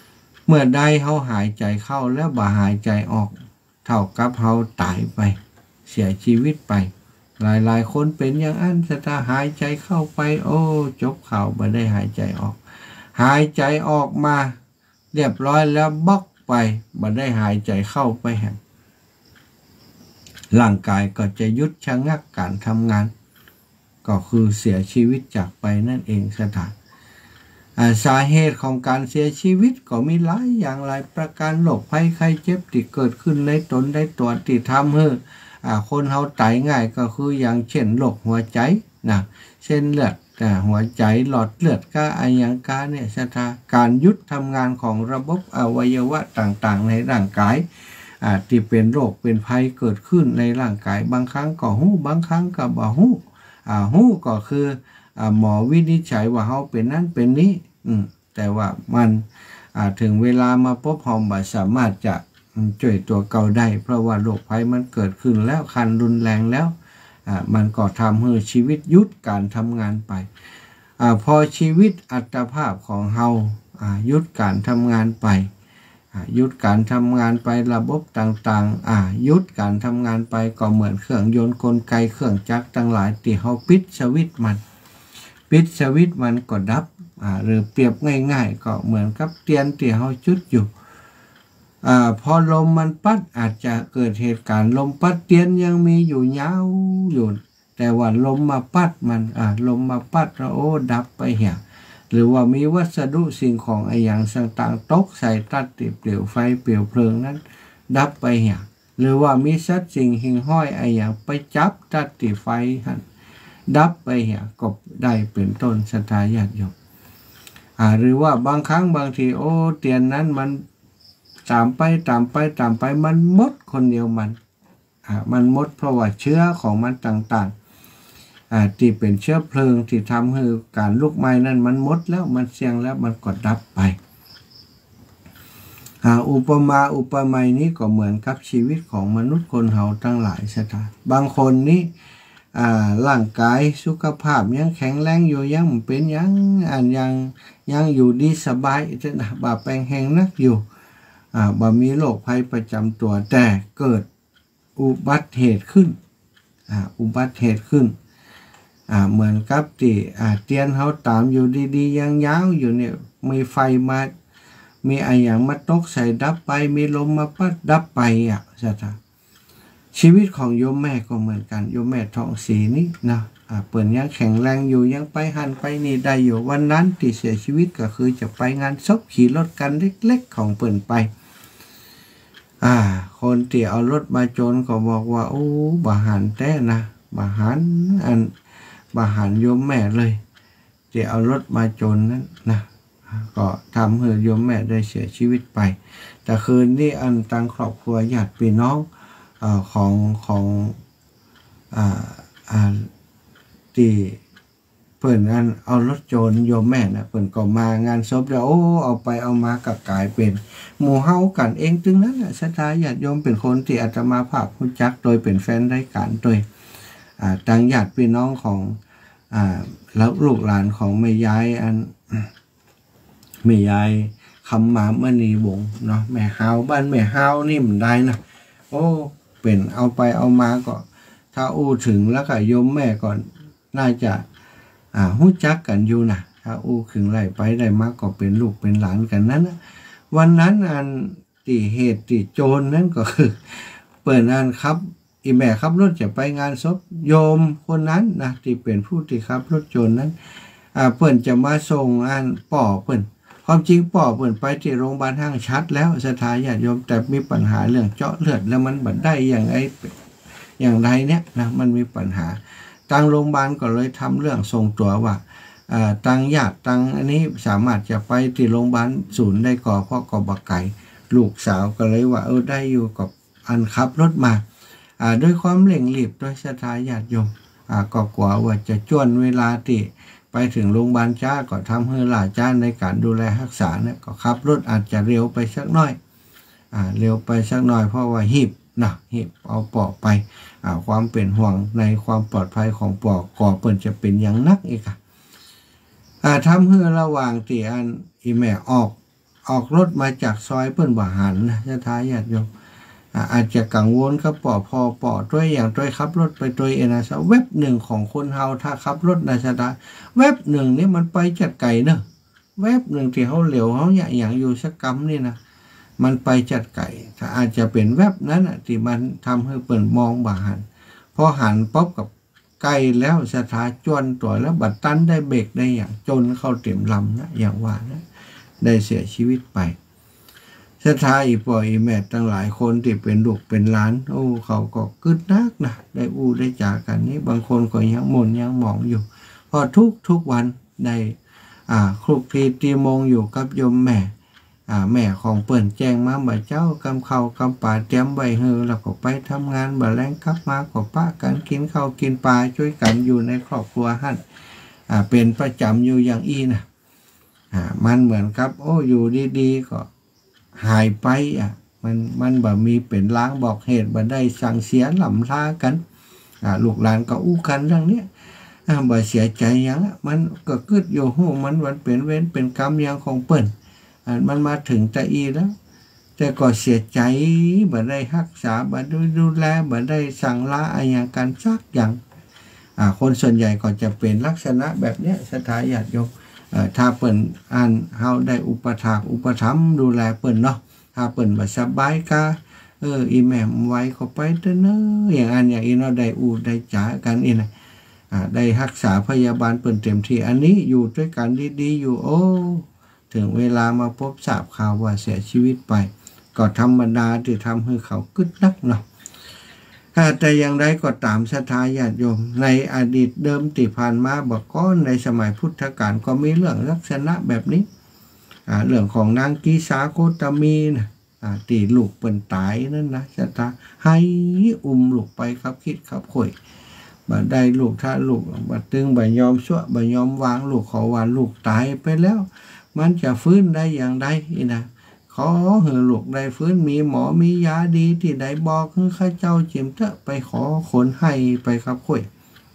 มื่อใดเขาหายใจเข้าแล้วบ่หายใจออกเท่ากับเขาตายไปเสียชีวิตไปหลายๆคนเป็นอย่างอันถ้าหายใจเข้าไปโอ้จบข่าวบ่ได้หายใจออกหายใจออกมาเรียบร้อยแล้วบล็อกไปบ่ได้หายใจเข้าไปแห่งร่างกายก็จะหยุดชะงักการทำงานก็คือเสียชีวิตจากไปนั่นเองสถานสาเหตุของการเสียชีวิตก็มีหลายอย่างหลายประการโรคภัยไข้เจ็บที่เกิดขึ้นในตนในตัวที่ทำให้คนเฮาตายง่ายก็คืออย่างเช่นโรคหัวใจนะเช่นเลือดหัวใจหลอดเลือดก็อะไรอย่างกาเนี่ยสถานการหยุดทำงานของระบบอวัยวะต่างๆในร่างกายที่เป็นโรคเป็นภัยเกิดขึ้นในร่างกายบางครั้งก็หู้บางครั้งก็บ่หู้หู้ก็คือหมอวินิจฉัยว่าเขาเป็นนั่นเป็นนี้แต่ว่ามันถึงเวลามาพบหอมบ่สามารถจะช่วยตัวเก่าได้เพราะว่าโรคภัยมันเกิดขึ้นแล้วคันรุนแรงแล้วมันก็ทำให้ชีวิตหยุดการทำงานไปอพอชีวิตอัตภาพของเฮาหยุดการทำงานไปหยุดการทำงานไประบบต่างๆหยุดการทำงานไปก็เหมือนเครื่องยนต์กลไกเครื่องจักรทั้งหลายที่เฮาปิดสวิตช์มันปิดสวิตช์มันก็ดับหรือเปรียบง่ายๆก็เหมือนกับเตียนที่เฮาจุดอยู่อ่าพอลมมันปัดอาจจะเกิดเหตุการณ์ลมปัดเตียนยังมีอยู่ยาวอยู่แต่ว่าลมมาปัดมันอ่าลมมาปัดแล้วโอ้ดับไปเหี่ยหรือว่ามีวัสดุสิ่งของไอ้อย่างต่างๆตกใส่ตัดติดเปลวไฟเปลวเพลิงนั้นดับไปเหี่ยหรือว่ามีสัตว์สิ่งหิ่งห้อยไอ้อย่างไปจับตัดติดไฟหันดับไปเหี่ยก็ได้เป็นต้นศรัทธาญาติโยมอ่าหรือว่าบางครั้งบางทีโอ้เตียนนั้นมันตามไปตามไปตามไปมันหมดคนเดียวมันอ่ามันหมดเพราะว่าเชื้อของมันต่างๆอ่าที่เป็นเชื้อเพลิงที่ทำให้การลุกไหม้นั้นมันหมดแล้วมันเสี่ยงแล้วมันก็ดับไปอ่าอุปมาอุปไมยนี้ก็เหมือนกับชีวิตของมนุษย์คนเฮาทั้งหลายสถานบางคนนี้อ่าร่างกายสุขภาพยังแข็งแรงอยู่ยังเป็นยังอันยังยังอยู่ดีสบายจะบาแปลงแห่งนักอยู่อ่าบ่มีโรคภัยประจำตัวแต่เกิดอุบัติเหตุขึ้นอ่าอุบัติเหตุขึ้นอ่าเหมือนกับที่อ่าเตียนเฮาตามอยู่ดีๆยังยาวอยู่เนี่ยมีไฟมามีอะไรอย่างมาตกใส่ดับไปมีลมมาพัดดับไปอ่ะสถานชีวิตของโยมแม่ก็เหมือนกันโยมแม่ทองศรีนี่นะอ่าเปิ่นยังแข็งแรงอยู่ยังไปหันไปนี่ได้อยู่วันนั้นที่เสียชีวิตก็คือจะไปงานศพขี่รถกันเล็กๆของเปิ่นไปอ่าคนที่เอารถมาจนก็บอกว่าโอ้บาหันแท้นะบาหันอันบาหันโยมแม่เลยที่เอารถมาจนนั้นนะก็ทำให้โยมแม่ได้เสียชีวิตไปแต่คืนนี้อันตั้งครอบครัวญาติพี่น้องอ่าของของอ่าอ่าที่เปิ่นอันเอารถโจรโยมแม่นะเปิ่นก็มางานศพแล้วโอ้เอาไปเอามากับกลายเป็นหมู่เฮากันเองถึงนั้นน่ะศรัทธาญาติโยมเป็นคนที่อาตมาภาพรู้จักโดยเป็นแฟนรายการโดยอ่าต่างญาติพี่น้องของอ่าแล้วลูกหลานของแม่ยายอันแม่ยายคำหมามณีวงศ์เนาะแม่ฮาวบ้านแม่ฮาวนี่มันได้นะโอ้เป็นเอาไปเอามาก็ถ้าอู้ถึงแล้วก็โยมแม่ก่อนน่าจะอ่าหู้จักกันอยู่นะถ้าอู้ถึงไรไปได้มากก็เป็นลูกเป็นหลานกันนั้นนะวันนั้นอันตีเหตุตีโจรนั่นก็คือเปิดอันครับอีแม่ขับรถจะไปงานศพโยมคนนั้นนะที่เป็นผู้ที่ขับรถโจรนั้นอ่าเปิ่นจะมาส่งอันป่อเปิ่นความจริงป่อเปิ่นไปที่โรงพยาบาลห้างชัดแล้วศรัทธาญาติโยมแต่มีปัญหาเรื่องเจาะเลือดแล้วมันบัดได้อย่างไออย่างไรเนี่ยนะมันมีปัญหาทางโรงพยาบาลก็เลยทำเรื่องส่งตัวว่าตังญาติตังอันนี้สามารถจะไปที่โรงพยาบาลศูนย์ได้ก่อเพราะกอบไก่ลูกสาวก็เลยว่าเออได้อยู่กับอันขับรถมาด้วยความเร่งรีบด้วยศรัทธาญาติโยมก็กลัวว่าจะจ้วนเวลาที่ไปถึงโรงพยาบาลจ้าก็ทำให้หลายจ้าในการดูแลรักษาเนี่ยก็ขับรถอาจจะเร็วไปสักหน่อยเร็วไปสักหน่อยเพราะว่าหีบนะหีบเอาปอกไปความเป็นห่วงในความปลอดภัยของปอกก่อเปิ่นจะเป็นอย่างนักอีกอ่ะทำให้ระหว่างที่อันอีแม่ออกออกรถมาจากซอยเปิ้นบ่หันนะจะท้ายญาติโยมอาจจะกังวลกับปอพอปอด้วยอย่างด้วยขับรถไปด้วยเอนะเว็บหนึ่งของคนเฮาถ้าขับรถนะชะตาเว็บหนึ่งนี่มันไปจัดไก่เนอะเว็บหนึ่งที่เขาเหลียวเขาเนี่ยอย่างอยู่สักกำนี่นะมันไปจัดไก่ถ้าอาจจะเป็นเว็บนั้นอ่ะที่มันทำให้เปิ่นมองบ่หันพอหันป๊อบกับไก่แล้วสถาจวนตัวแล้วบัดตันได้เบรกได้อย่างจนเข้าเต็มลำนะอย่างว่านะได้เสียชีวิตไปสถาอีปออีแม่ตั้งหลายคนที่เป็นลูกเป็นหลานโอ้เขาก็กึดนักนะได้อู้ได้จากกันนี้บางคนก็ยังหม่นยังหมองอยู่พอทุกทุกวันได้อ่าคลุกคลีตีมงอยู่กับโยมแม่อ่าแม่ของเปิ่นแจ้งมาบ่เจ้ากำข้าวกำปลาเตรียมใบเฮือแล้วก็ไปทำงานบ่แรงกลับมาก็ป้ากันกินข้าวกินปลาช่วยกันอยู่ในครอบครัวหั่นอ่าเป็นประจำอยู่อย่างอีนะอ่ามันเหมือนกับโอ้อยู่ดีๆก็หายไปอ่ะมันมันแบบมีเป็นล้างบอกเหตุบ่ได้สั่งเสียหล่ำลากันอ่าลูกหลานก็อู้กันเรื่องนี้อ่าบ่เสียใจยังมันก็กึดอยู่หูมันวันเป็นเว้นเป็นกรรมยังของเปิ้นอ่ามันมาถึงตะอีแล้วแต่ก็เสียใจบ่ได้รักษาบ่ได้ดูแลบ่ได้สั่งลาอะไรอย่างกันสักอย่างอ่าคนส่วนใหญ่ก็จะเป็นลักษณะแบบเนี้ยสถาญาติโยมถ้าเปิ่นอ่านเฮาได้อุปถากอุปถัมภ์ดูแลเปิ่นเนาะถ้าเปิ่นบ่สบายกะเอออีแม่ไว้ก็ไปเด้อเนอะอย่างอันอย่างอีเนาะได้อูได้จ๋ากันอีนะอ่าได้รักษาพยาบาลเปิ่นเต็มที่อันนี้อยู่ด้วยกันดีๆอยู่โอ้ถึงเวลามาพบทราบข่าวว่าเสียชีวิตไปก็ธรรมดาที่ทำให้เขากึดนักเนาะแต่อย่างไรก็ตามศรัทธาญาติโยมในอดีตเดิมที่ผ่านมาบอกก้อนในสมัยพุทธกาลก็มีเรื่องลักษณะแบบนี้เรื่องของนางกีสาโคตมีนะตีลูกเป็นตายนั่นนะศรัทธาให้อุ้มลูกไปครับคิดครับข่อยบัดได้ลูกถ้าลูกบัดตึงบัดยอมชั่วบัดยอมวางลูกขอว่าลูกตายไปแล้วมันจะฟื้นได้อย่างไรนะขอเหือลูกได้ฟื้นมีหมอมียาดีที่ใดบอกคือข้าเจ้าเจียมเถอะไปขอคนให้ไปครับข่อย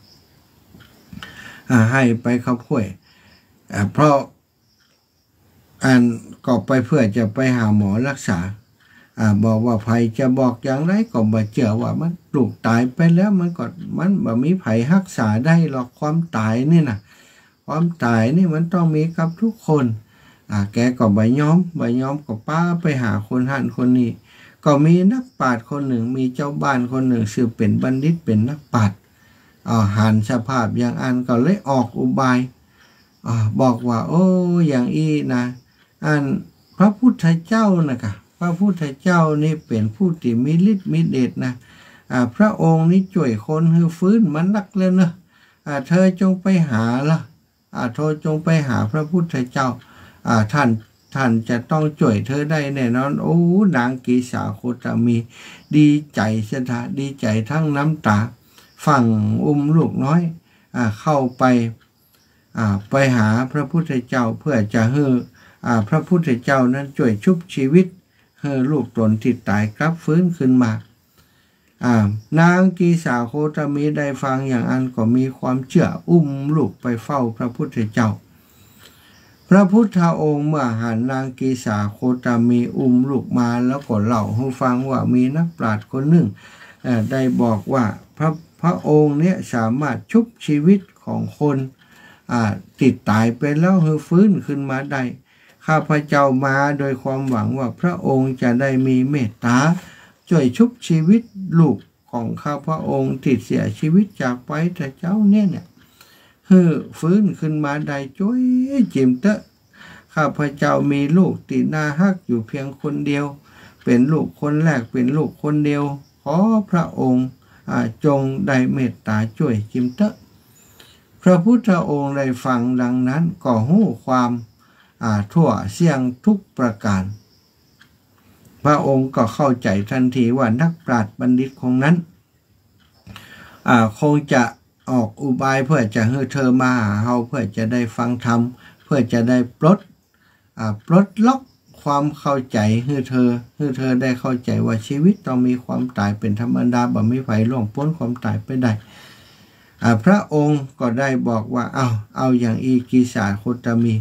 อ่าให้ไปครับข่อยอ่าเพราะอันก็ไปเพื่อจะไปหาหมอรักษาอ่าบอกว่าไผจะบอกอย่างไรก็บ่เชื่อว่ามันลูกตายไปแล้วมันก็มันบ่มีไผรักษาได้หรอกความตายนี่นะความตายนี่มันต้องมีกับทุกคนอ่าแกก็บ่ยอมบ่ยอมก็ป้าไปหาคนหันคนนี้ก็มีนักปราชญ์คนหนึ่งมีเจ้าบ้านคนหนึ่งชื่อเป็นบัณฑิตเป็นนักปราชญ์อ่าหันสภาพอย่างอันก็เลยออกอุบายอ่าบอกว่าโอ้อย่างอีนะอันพระพุทธเจ้านะคะพระพุทธเจ้านี่เป็นผู้ที่มีฤทธิ์มีเดชนะอ่าพระองค์นี่ช่วยคนให้ฟื้นมันนักแล้วเนอะอ่าเธอจงไปหาละอ่าเธอจงไปหาพระพุทธเจ้าอ่าท่านท่านจะต้องช่วยเธอได้แน่นอนโอ้นางกีสาโคตมีดีใจเสถาดีใจทั้งน้ำตาฝั่งอุ้มลูกน้อยอ่าเข้าไปอ่าไปหาพระพุทธเจ้าเพื่อจะให้อ่าพระพุทธเจ้านั้นช่วยชุบชีวิตให้ลูกตนที่ตายกลับฟื้นขึ้นมาอ่านางกีสาโคตมีได้ฟังอย่างอันก็มีความเชื่ออุ้มลูกไปเฝ้าพระพุทธเจ้าพระพุทธองค์เมื่อหันนางกีสาโคตมีอุ้มลูกมาแล้วก็เล่าให้ฟังว่ามีนักปราชญ์คนหนึ่งได้บอกว่าพระพระองค์เนี่ยสามารถชุบชีวิตของคนติดตายไปแล้วให้ฟื้นขึ้นมาได้ข้าพเจ้ามาโดยความหวังว่าพระองค์จะได้มีเมตตาช่วยชุบชีวิตลูกของข้าพระองค์ที่เสียชีวิตจากไปแต่เจ้าเนี่ยเนี่ยให้ฟื้นขึ้นมาได้ช่วยจิมเตอะข้าพเจ้ามีลูกตินาฮักอยู่เพียงคนเดียวเป็นลูกคนแรกเป็นลูกคนเดียวขอพระองค์จงได้เมตตาช่วยจิมเตอะพระพุทธองค์ได้ฟังดังนั้นก็หู้ความทั่วเสียงทุกประการพระองค์ก็เข้าใจทันทีว่านักปราชญ์บัณฑิตคงนั้นคงจะออกอุบายเพื่อจะให้เธอมาหาเฮาเพื่อจะได้ฟังธรรมเพื่อจะได้ปลดปลดล็อกความเข้าใจให้เธอให้เธอได้เข้าใจว่าชีวิตต้องมีความตายเป็นธรรมดาบ่มีไผล่วงพ้นความตายไปได้พระองค์ก็ได้บอกว่าเอาเอาอย่างอีกีสาโคตมี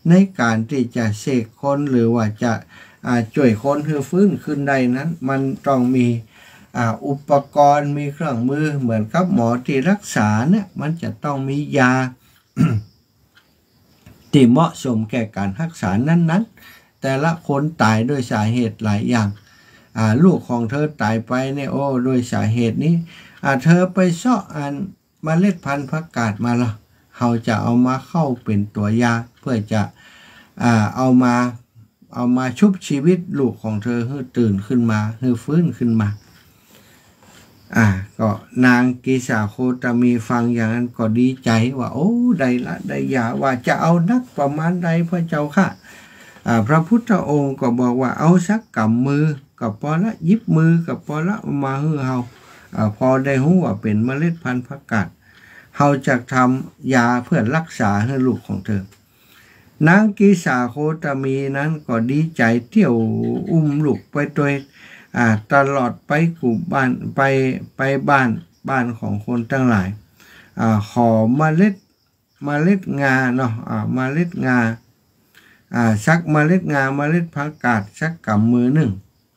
ในการที่จะเสกคนหรือว่าจะช่วยคนให้ฟื้นขึ้นได้นั้นมันต้องมีอุปกรณ์มีเครื่องมือเหมือนกับหมอที่รักษาเนี่ยมันจะต้องมียา ที่เหมาะสมแก่การรักษานั้นๆแต่ละคนตายด้วยสาเหตุหลายอย่างลูกของเธอตายไปเนี่ยโอ้โดยสาเหตุนี้เธอไปเสาะอันเมล็ดพันธุ์ผักกาดมาละเขาจะเอามาเข้าเป็นตัวยาเพื่อจะเอามาเอามาชุบชีวิตลูกของเธอให้ตื่นขึ้นมาให้ฟื้นขึ้นมาอ่าก็นางกีสาโคตมีฟังอย่างนั้นก็ดีใจว่าโอ้ได้ละได้ยาว่าจะเอานักประมาณใดพระเจ้าค่ะอ่าพระพุทธองค์ก็บอกว่าเอาสักกำมือกับพอละยิบมือกับพอละมาให้เฮาอ่าพอได้รู้ว่าเป็นเมล็ดพันธุ์ผักกาดเฮาจะทำยาเพื่อรักษาให้ลูกของเธอนางกีสาโคตมีนั้นก็ดีใจเที่ยวอุ้มลูกไปโดยอ่าตลอดไปกูบ้านไปไปบ้านบ้านของคนทั้งหลายอ่าขอเมล็ดเมล็ดงาเนาะอ่าเมล็ดงาอ่าสักเมล็ดงาเมล็ดผักกาดสักกำมือหนึ่ง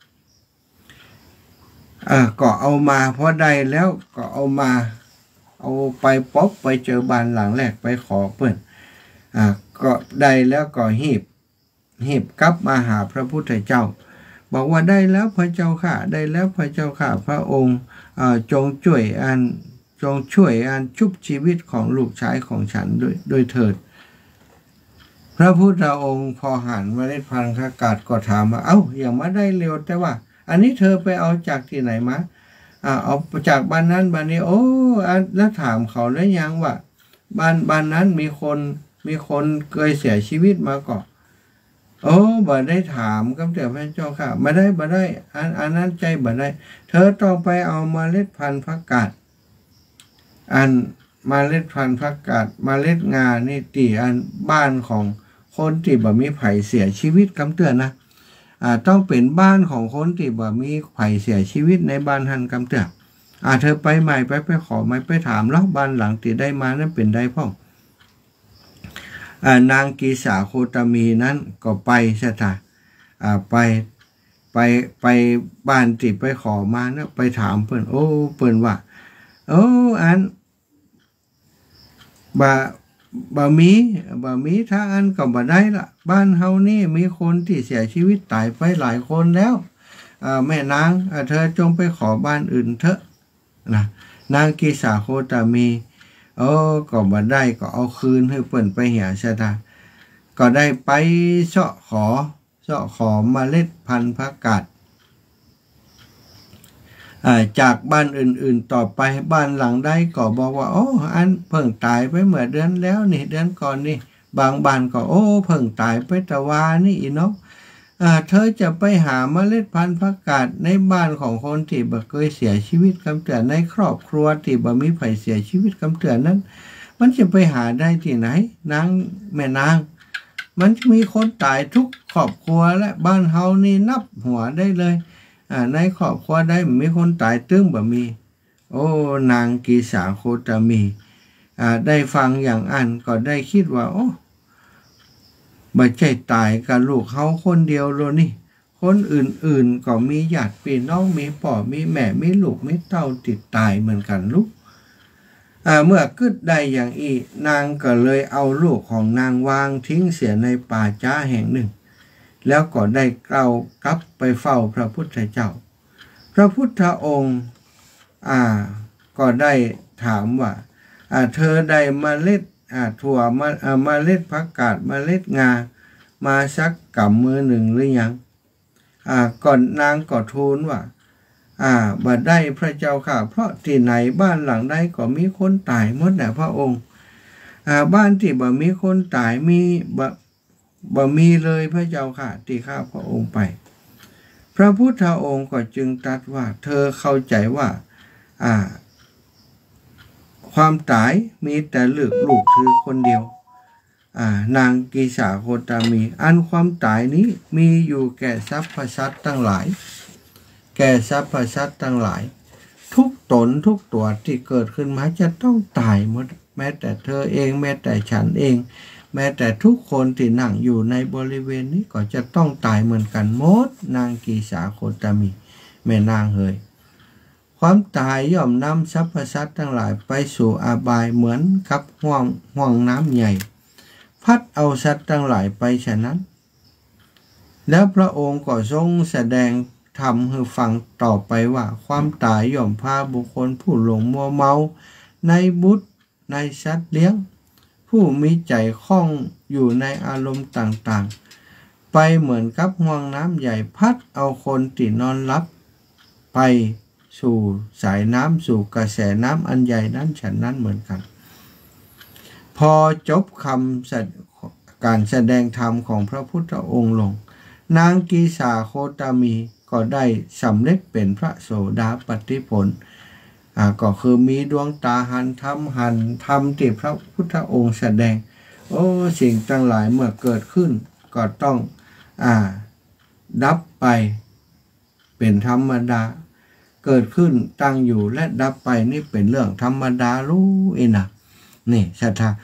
อ่าก็เอามาพอได้แล้วก็เอามาเอาไปป๊อบไปเจอบ้านหลังแรกไปขอเปิ้นอ่าก็ได้แล้วก็หีบหีบกลับมาหาพระพุทธเจ้าบอกว่าได้แล้วพระเจ้าค่ะได้แล้วพระเจ้าค่ะพระองค์จงช่วยอันจงช่วยอันชุบชีวิตของลูกชายของฉันด้วยด้วยเถิดพระพุทธองค์พอหันเมล็ดพันธุ์ผักกาดก็ถามว่าเอ้าอย่างมาได้เร็วแต่ว่าอันนี้เธอไปเอาจากที่ไหนมาอ่าเอาจากบ้านนั้นบ้านนี้โอ้แล้วถามเขาแล้วยังว่าบ้านบ้านนั้นมีคนมีคนเคยเสียชีวิตมาก่อนโอ้บ่ได้ถามกับเดี๋ยวพระเจ้าค่ะมาได้บ่ได้อันอันนั้นใจบ่ได้เธอต้องไปเอาเมล็ดพันธุ์ผักกาดอันเมล็ดพันธุ์ผักกาดเมล็ดงานี่ตีอันบ้านของคนที่บ่มีไผเสียชีวิตคำเตือนนะอ่าต้องเป็นบ้านของคนที่บ่มีไผเสียชีวิตในบ้านหันคำเตือนอ่าเธอไปใหม่ไปไปขอไม่ไปถามแล้วบ้านหลังที่ได้มานั้นเป็นได้พ่อนางกีสาโคตมีนั้นก็ไปสถานไปไปไปบ้านที่ไปขอมานะไปถามเพื่อนโอ้เพื่อนว่าโอ้อันบ่บ่มีบ่มีถ้าอันก็บ่ได้ละบ้านเฮานี่มีคนที่เสียชีวิตตายไปหลายคนแล้วแม่นางเธอจงไปขอบ้านอื่นเถอะนะนางกีสาโคตมีโอ้ก็บ่ได้ก็เอาคืนให้เปิ้นไปเหี่ยซะตาก็ได้ไปเสาะขอเสาะขอเมล็ดพันธุ์ผักกาดอ่าจากบ้านอื่นๆต่อไปบ้านหลังใดก็บอกว่าโอ้อันเพิ่งตายไปเมื่อเดือนแล้วนี่เดือนก่อนนี่บางบ้านก็โอ้เพิ่งตายไปตะวานี่อีเนาะอ่าเธอจะไปหาเมล็ดพันธุ์ผักกาดในบ้านของคนที่บ่เคยเสียชีวิตคำเตือนในครอบครัวที่บ่มีไผเสียชีวิตคำเตือนนั้นมันจะไปหาได้ที่ไหนนางแม่นางมันมีคนตายทุกครอบครัวและบ้านเฮานี่นับหัวได้เลยอ่าในครอบครัวได้มีคนตายตึ้งบ่มีโอ้นางกีสาโคตมีอ่าได้ฟังอย่างอันก็ได้คิดว่าโอ้บ่ใช่ตายกับลูกเขาคนเดียวโลนี่คนอื่นๆก็มีญาติพี่น้องมีพ่อมีแม่มีลูกมีเต้าติดตายเหมือนกันลูกอ่าเมื่อคิดได้อย่างอีนางก็เลยเอาลูกของนางวางทิ้งเสียในป่าช้าแห่งหนึ่งแล้วก็ได้เกล้ากลับไปเฝ้าพระพุทธเจ้าพระพุทธองค์อ่าก็ได้ถามว่าอ่าเธอได้เมล็ดอ่าถั่วมาอ่าเมล็ดผักกาดเมล็ดงามาสักกำมือหนึ่งหรือยังอ่าก่อนนางก็ทูลว่าอ่าบ่ได้พระเจ้าค่ะเพราะที่ไหนบ้านหลังใดก็มีคนตายหมดแหละพระองค์อ่าบ้านที่บ่มีคนตายมีบ่บ่มีเลยพระเจ้าค่ะที่ข้าพระองค์ไปพระพุทธองค์ก็จึงตรัสว่าเธอเข้าใจว่าอ่าความตายมีแต่เลือกลูกเธอคนเดียวอ่านางกีสาโคตมีอันความตายนี้มีอยู่แก่สรรพสัตว์ทั้งหลายแก่สรรพสัตว์ทั้งหลายทุกตนทุกตัวที่เกิดขึ้นมาจะต้องตายหมดแม้แต่เธอเองแม้แต่ฉันเองแม้แต่ทุกคนที่นั่งอยู่ในบริเวณนี้ก็จะต้องตายเหมือนกันหมดนางกีสาโคตมีแม่นางเฮยความตายย่อมนำสรรพสัตว์ทั้งหลายไปสู่อาบายเหมือนกับห่วงห่วงน้ำใหญ่พัดเอาสัตว์ทั้งหลายไปฉะนั้นแล้วพระองค์ก็ทรงแสดงธรรมให้ฟังต่อไปว่าความตายย่อมพาบุคคลผู้หลงมัวเมาในบุตรในสัตว์เลี้ยงผู้มีใจคล่องอยู่ในอารมณ์ต่างๆไปเหมือนกับห่วงน้ำใหญ่พัดเอาคนที่นอนหลับไปสู่สายน้ำสู่กระแสน้ำอันใหญ่นั้นฉันนั้นเหมือนกันพอจบคำการแสดงธรรมของพระพุทธองค์ลงนางกีสาโคตมีก็ได้สำเร็จเป็นพระโสดาปัตติผลอ่าก็คือมีดวงตาหันธรรมหันธรรมที่พระพุทธองค์แสดงโอ้สิ่งทั้งหลายเมื่อเกิดขึ้นก็ต้องอ่าดับไปเป็นธรรมดาเกิดขึ้นตั้งอยู่และดับไปนี่เป็นเรื่องธรรมดารู้เองนะนี่ศรัทธา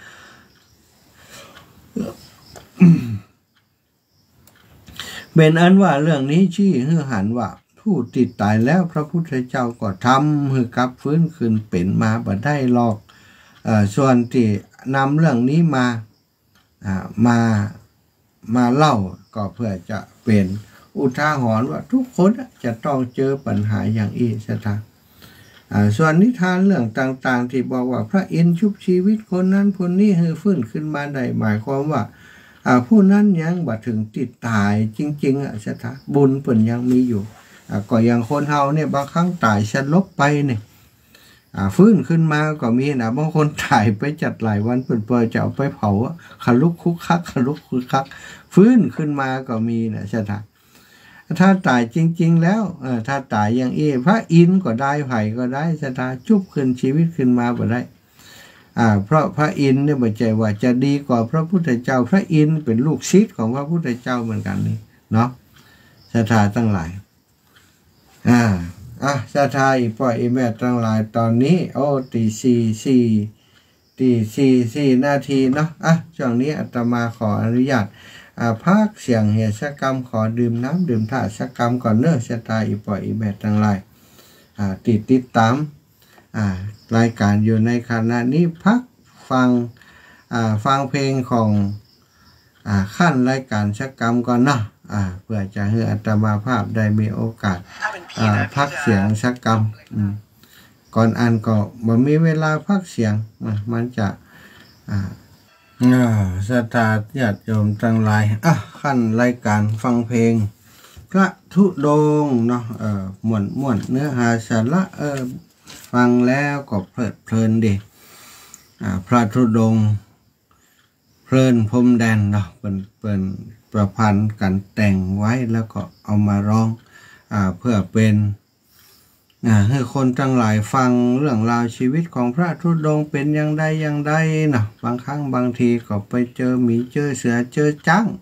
เป็นอันว่าเรื่องนี้ชี้ให้หันว่าผู้ติดตายแล้วพระพุทธเจ้าก็ทำให้กลับฟื้นคืนเป็นมาบ่ได้หรอกเอ่อส่วนที่นำเรื่องนี้มาอ่ามามาเล่าก็เพื่อจะเป็นอุทาหรณ์ว่าทุกคนจะต้องเจอปัญหาอย่างอีสถาอ่าส่วนนิทานเรื่องต่างๆที่บอกว่าพระอินทร์ชุบชีวิตคนนั้นคนนี้ให้ฟื้นขึ้นมาได้หมายความว่าอ่าผู้นั้นยังบัดถึงติดตายจริงๆอ่ะสถาบุญเปิ่นยังมีอยู่อ่าก็อย่างคนเฮาเนี่ยบางครั้งตายสลบไปเนี่ยอ่าฟื้นขึ้นมาก็มีนะบางคนตายไปจัดหลายวันเปิ่นเปิ่นจะเอาไปเผาขลุกคุกคักขลุกคุกคักฟื้นขึ้นมาก็มีนะสถาถ้าตายจริงๆแล้วเออถ้าตายอย่างเอพระอินทร์ก็ได้ไผ่ก็ได้สถาจุบขึ้นชีวิตขึ้นมาบ่ได้อ่าเพราะพระอินทร์เนี่ยบ่ใจว่าจะดีกว่าพระพุทธเจ้าพระอินทร์เป็นลูกศิษย์ของพระพุทธเจ้าเหมือนกันนี่เนาะศรัทธาทั้งหลายอ่าอ่ะศรัทธาอีพ่ออีแม่ทั้งหลายตอนนี้โอ้ตีสี่สี่ตีสี่สี่นาทีเนาะอ่ะช่วงนี้อาตมาขออนุญาตอ่าพักเสียงเหตุกรรมขอดื่มน้ำดื่มท่าสักกรรมก่อนเนื้อศรัทธาอีพ่ออีแม่ทั้งหลายอ่าติดติดตามอ่ารายการอยู่ในขณะนี้พักฟังอ่าฟังเพลงของอ่าขั้นรายการสักกรรมก่อนเนาะอ่าเพื่อจะให้อาตมาภาพได้มีโอกาสอ่าพักเสียงสักกรรมอืมก่อนอ่านก็บ่มีเวลาพักเสียงมันจะอ่าอ่าศรัทธาญาติโยมทั้งหลายอ่ะขั้นรายการฟังเพลงพระธุดงค์เนาะเอ่อม่วนม่วนเนื้อหาสาระเออฟังแล้วก็เพลิดเพลินดีอ่าพระธุดงค์เพลินพรมแดนเนาะเป็นเป็นประพันธ์กันแต่งไว้แล้วก็เอามาร้องอ่าเพื่อเป็นอ่าให้คนทั้งหลายฟังเรื่องราวชีวิตของพระธุดงค์เป็นอย่างใดอย่างใดเนาะบางครั้งบางทีก็ไปเจอหมีเจอเสือเจอจัง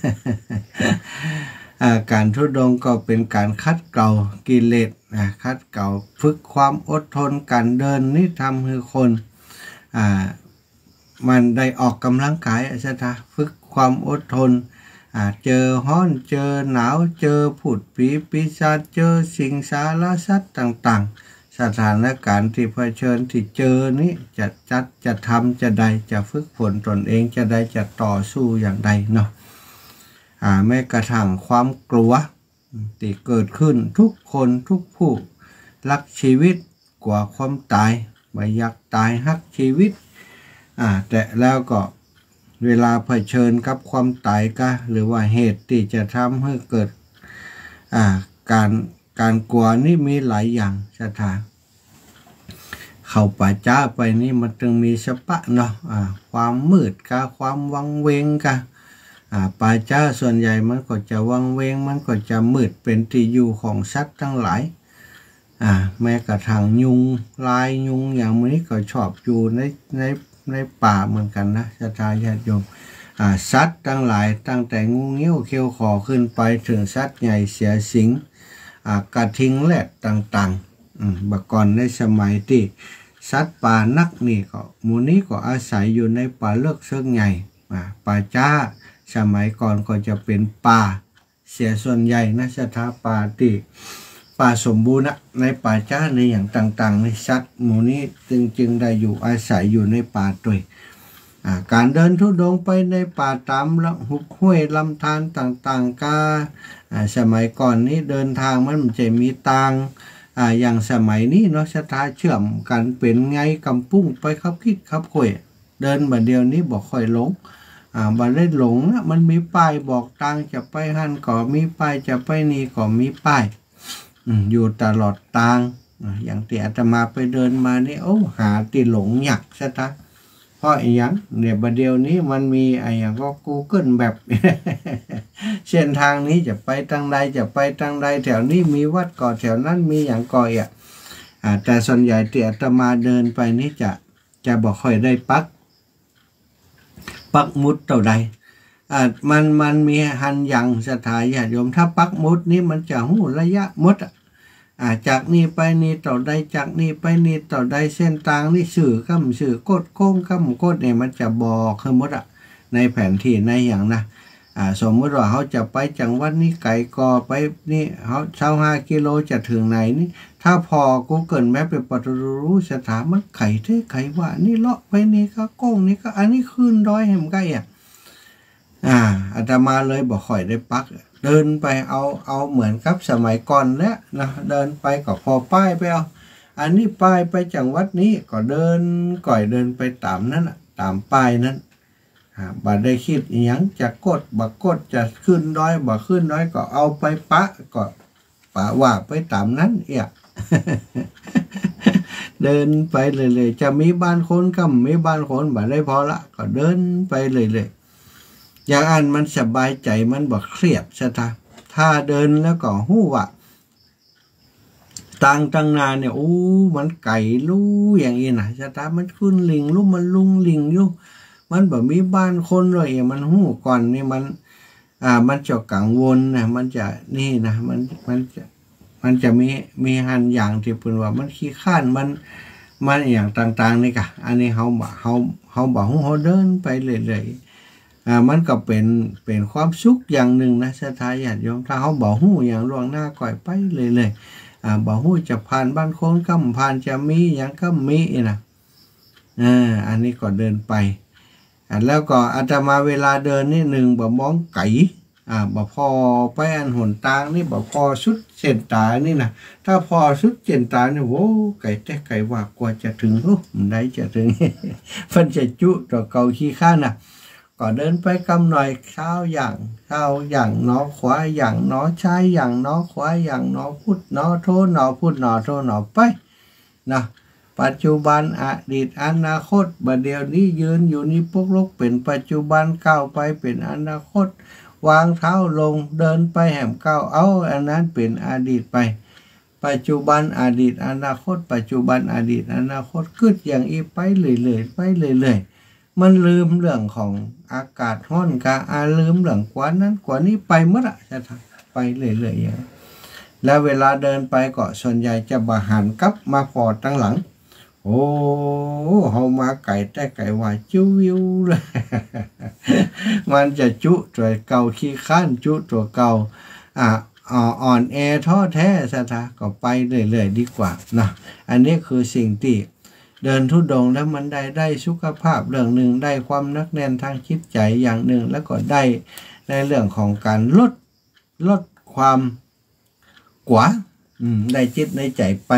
การธุดงค์ก็เป็นการคัดเกลากิเลสนะคัดเกลาฝึกความอดทนการเดินนี่ทำให้คนอ่ามันได้ออกกำลังกายใช่ไหมฝึกความอดทนอ่าเจอฮ้อนเจอหนาวเจอผุดปีปีศาจเจอสิ่งสารสัตว์ต่างๆสถานการณ์ที่เผชิญที่เจอนี้จะจัดจะทำจะใดจะฝึกฝนตนเองจะใดจะต่อสู้อย่างใดเนาะอ่าแม้กระทั่งความกลัวที่เกิดขึ้นทุกคนทุกผู้รักชีวิตกว่าความตายไม่อยากตายฮักชีวิตอ่าแต่แล้วก็เวลาเผชิญกับความตายก็หรือว่าเหตุที่จะทำให้เกิดอ่าการการกลัวนี่มีหลายอย่างสถานเข้าป่าจ้าไปนี่มันจึงมีสปะเนาะอ่าความมืดกับความวังเวงกับอ่าป่าจ้าส่วนใหญ่มันก็จะวังเวงมันก็จะมืดเป็นที่อยู่ของสัตว์ทั้งหลายอ่าแม้กระทั่งยุงลายยุงอย่างนี้ก็ชอบอยู่ในในในป่าเหมือนกันนะศรัทธาญาติโยมอ่าสัตว์ทั้งหลายตั้งแต่งูเงี้ยวเขี้ยวขอขึ้นไปถึงสัตว์ใหญ่เสียสิงอ่ากระทิงแรดต่างๆอืมบักก่อนในสมัยที่สัตว์ป่านักนี่ก็หมู่นี้ก็อาศัยอยู่ในป่าเลือกเชิงใหญ่ป่าจ้าสมัยก่อนก็จะเป็นป่าเสียส่วนใหญ่นะสถาป่าที่ป่าสมบูรณ์นะในป่าจ้าในอย่างต่างๆในสัตว์หมู่นี้จึงจึงได้อยู่อาศัยอยู่ในป่าด้วยการเดินธุดงค์ไปในป่าตามละหุบห้วยลำธารต่างๆกาสมัยก่อนนี้เดินทางมันจะมีทางอย่างสมัยนี้เนาะสถาเชื่อมกันเป็นไงกำปุ้งไปขับคิดขับข่อยเดินมาเดียวนี้บอกค่อยหลงอ่าบัดได้หลงนะมันมีป้ายบอกทางจะไปหันก็มีป้ายจะไปนี่ก็มีป้ายอยู่ตลอดทางอย่างที่อาตมาไปเดินมานี่โอ้หาติหลงหยักซะท่าเพราะอีหยังเนี่ยบัดเดียวนี้มันมีไอ้อย่างก็ Google แบบ เส้นทางนี้จะไปทางใดจะไปทางใดแถวนี้มีวัดก่อแถวนั้นมีอย่างก่ออ่ะแต่ส่วนใหญ่ที่อาตมาเดินไปนี่จะจะบอกค่อยได้ปักปักมุดเท่าใดอ่ามันมันมีหันยังสถานญาติโยมถ้าปักมุดนี่มันจะหูระยะมุดอ่าจากนี้ไปนี่ต่อใดจากนี้ไปนี่ต่อใดเส้นทางนี่สื่อคำสื่อกดโค้งคำกดเนี่ยมันจะบอกคือมุดอ่ะในแผนที่ในอย่างนะอ่าสมมติว่าเขาจะไปจังหวัดนี้ไกลกอไปนี่เขาเช่าห้ากิโลจะถึงไหนนี่ถ้าพอกูเกินแม้เป็นปตรู้สถานมันไข่เท่ไข่ว่านี่เลาะไปนี่ก็โก้งนี่ก็อันนี้ขึ้นดอยแหมใกล้อ่ะอ่าอาตมาเลยบอกข่อยได้ปักเดินไปเอาเอาเหมือนกับสมัยก่อนแล้วนะเดินไปก็พอป้ายไปเอาอันนี้ป้ายไปจังหวัดนี้ก็เดินก่อยเดินไปตามนั้นตามป้ายนั้นบัดได้คิดอย่างจะกดบักกดจะขึ้นดอยบักขึ้นดอยก็เอาไปปะก็ปะว่าไปตามนั้นเอี่ย เดินไปเลยๆจะมีบ้านคนก็มีบ้านคนบัดได้พอละก็เดินไปเลยๆอย่างอันมันสบายใจมันบ่เครียดซะท่าถ้าเดินแล้วก็หู้ว่าต่างตั้งนานเนี่ยอู้มันไก่ลู่อย่างนี้นะซะท่ามันขึ้นลิงลู่มันลุงลิงอยู่มันแบบมีบ้านคนเลยเองมันหู้ก่อนนี่มันอ่ามันจะกังวลนะมันจะนี่นะมันมันจะมันจะมีมีหันอย่างที่เป็นว่ามันขี้ข้านมันมันอย่างต่างๆนี่กะอันนี้เขาบอกเขาเขาบอกเขาเดินไปเลยๆอ่ามันก็เป็นเป็นความสุขอย่างหนึ่งนะสถานญาติโยมถ้าเขาบอกหู้อย่างล่วงหน้าก่อยไปเลยๆอ่าบอกหู้จะผ่านบ้านโค้งก็ผ่านจะมีอย่างก็มีนะอ่าอันนี้ก็เดินไปแล้วก็อาตมาเวลาเดินนี่หนึ่งบ่มองไก่อ่าบ่พอไปอันหนทางนี่บ่พอสุดเส้นตานี่นะถ้าพอสุดเส้นตานี่โว้ไก่แต่ไก่ว่ากว่าจะถึงโอ้ได้จะถึง ฟันจะจุต่อเกาขี้ข้าน่ะก็เดินไปกำหน่อยข้าวอย่างข้าวอย่างนอขวาอย่างนอชายอย่างนอขวาอย่างนอพุทธนอโทนอพุทธนอโทนอไปนะปัจจุบันอดีตอนาคตบัดเดี๋ยวนี้ยืนอยู่นี่พวกลูกเป็นปัจจุบันก้าวไปเป็นอนาคตวางเท้าลงเดินไปแหมก้าวเอาอันนั้นเป็นอดีตไปปัจจุบันอดีตอนาคตปัจจุบันอดีตอนาคตกึดอย่างอีไปเรื่อยๆไปเรื่อยๆมันลืมเรื่องของอากาศร้อนกาอาลืมเรื่องกว่านั้นกว่านี้ไปหมดอะจะไปเรื่อยๆอย่างแล้วเวลาเดินไปก็ส่วนใหญ่จะบาหันกลับมาพอตั้งหลังโอ้เฮามาไก่แต่ไก่ว่าจิ้ววิวเลย มันจะจุตัวเก่าขี้ข้านจุตัวเก่าอ่าอ่อนแอท้อแท้สถาก็ไปเรื่อยๆดีกว่านะอันนี้คือสิ่งที่เดินธุดงค์แล้วมันได้ได้สุขภาพเรื่องหนึ่งได้ความนักแน่นทางจิตใจอย่างหนึ่งแล้วก็ได้ในเรื่องของการลดลดความกว่าได้จิตในใจไป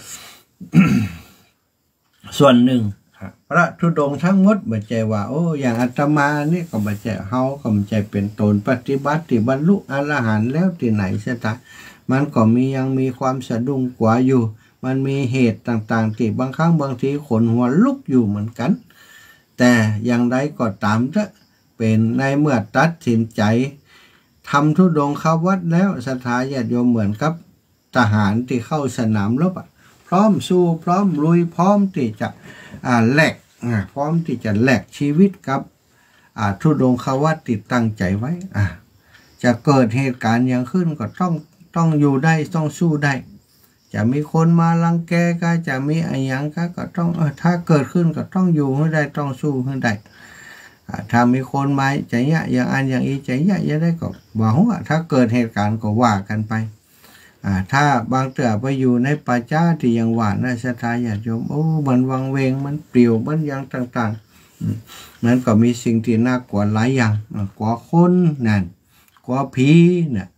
ส่วนหนึ่งพระธุดงค์ทั้งหมดบัจใจว่าโอ้อย่างอาตมานี่ก็บัจใจเฮาก็บัจใจเป็นตนปฏิบัติที่บรรลุอรหันต์แล้วที่ไหนซะตามันก็มียังมีความสะดุ้งกว่าอยู่มันมีเหตุต่างๆที่บางครั้งบางทีขนหัวลุกอยู่เหมือนกันแต่อย่างใดก็ตามจะเป็นในเมื่อตัดสินใจทำธุดงค์เข้าวัดแล้วศรัทธาญาติโยมเหมือนกับทหารที่เข้าสนามรบอะพร้อมสู้พร้อมลุยพร้อมที่จะอ่าแลกอ่าพร้อมที่จะแลกชีวิตกับอ่าธุดงค์เข้าวัดติดตั้งใจไว้อ่าจะเกิดเหตุการณ์อย่างขึ้นก็ต้องต้องอยู่ได้ต้องสู้ได้จะมีคนมารังแกก็จะมีอะไรอย่างก็ก็ต้องเออถ้าเกิดขึ้นก็ต้องอยู่ให้ได้ต้องสู้ให้ได้ถ้ามีคนมาใจเนี้ยอย่างอันอย่างอีใจเนี้ยยังได้ก็บอกว่าถ้าเกิดเหตุการณ์ก็ว่ากันไปถ้าบางเตือไปอยู่ในป่าช้าที่ยังหวานนะสถาญาติโยมโอ้มันวังเวงมันเปลี่ยวมันยังต่างๆนั้นก็มีสิ่งที่น่ากลัวหลายอย่างกลัวคนนั่นกลัวผีเนี่ย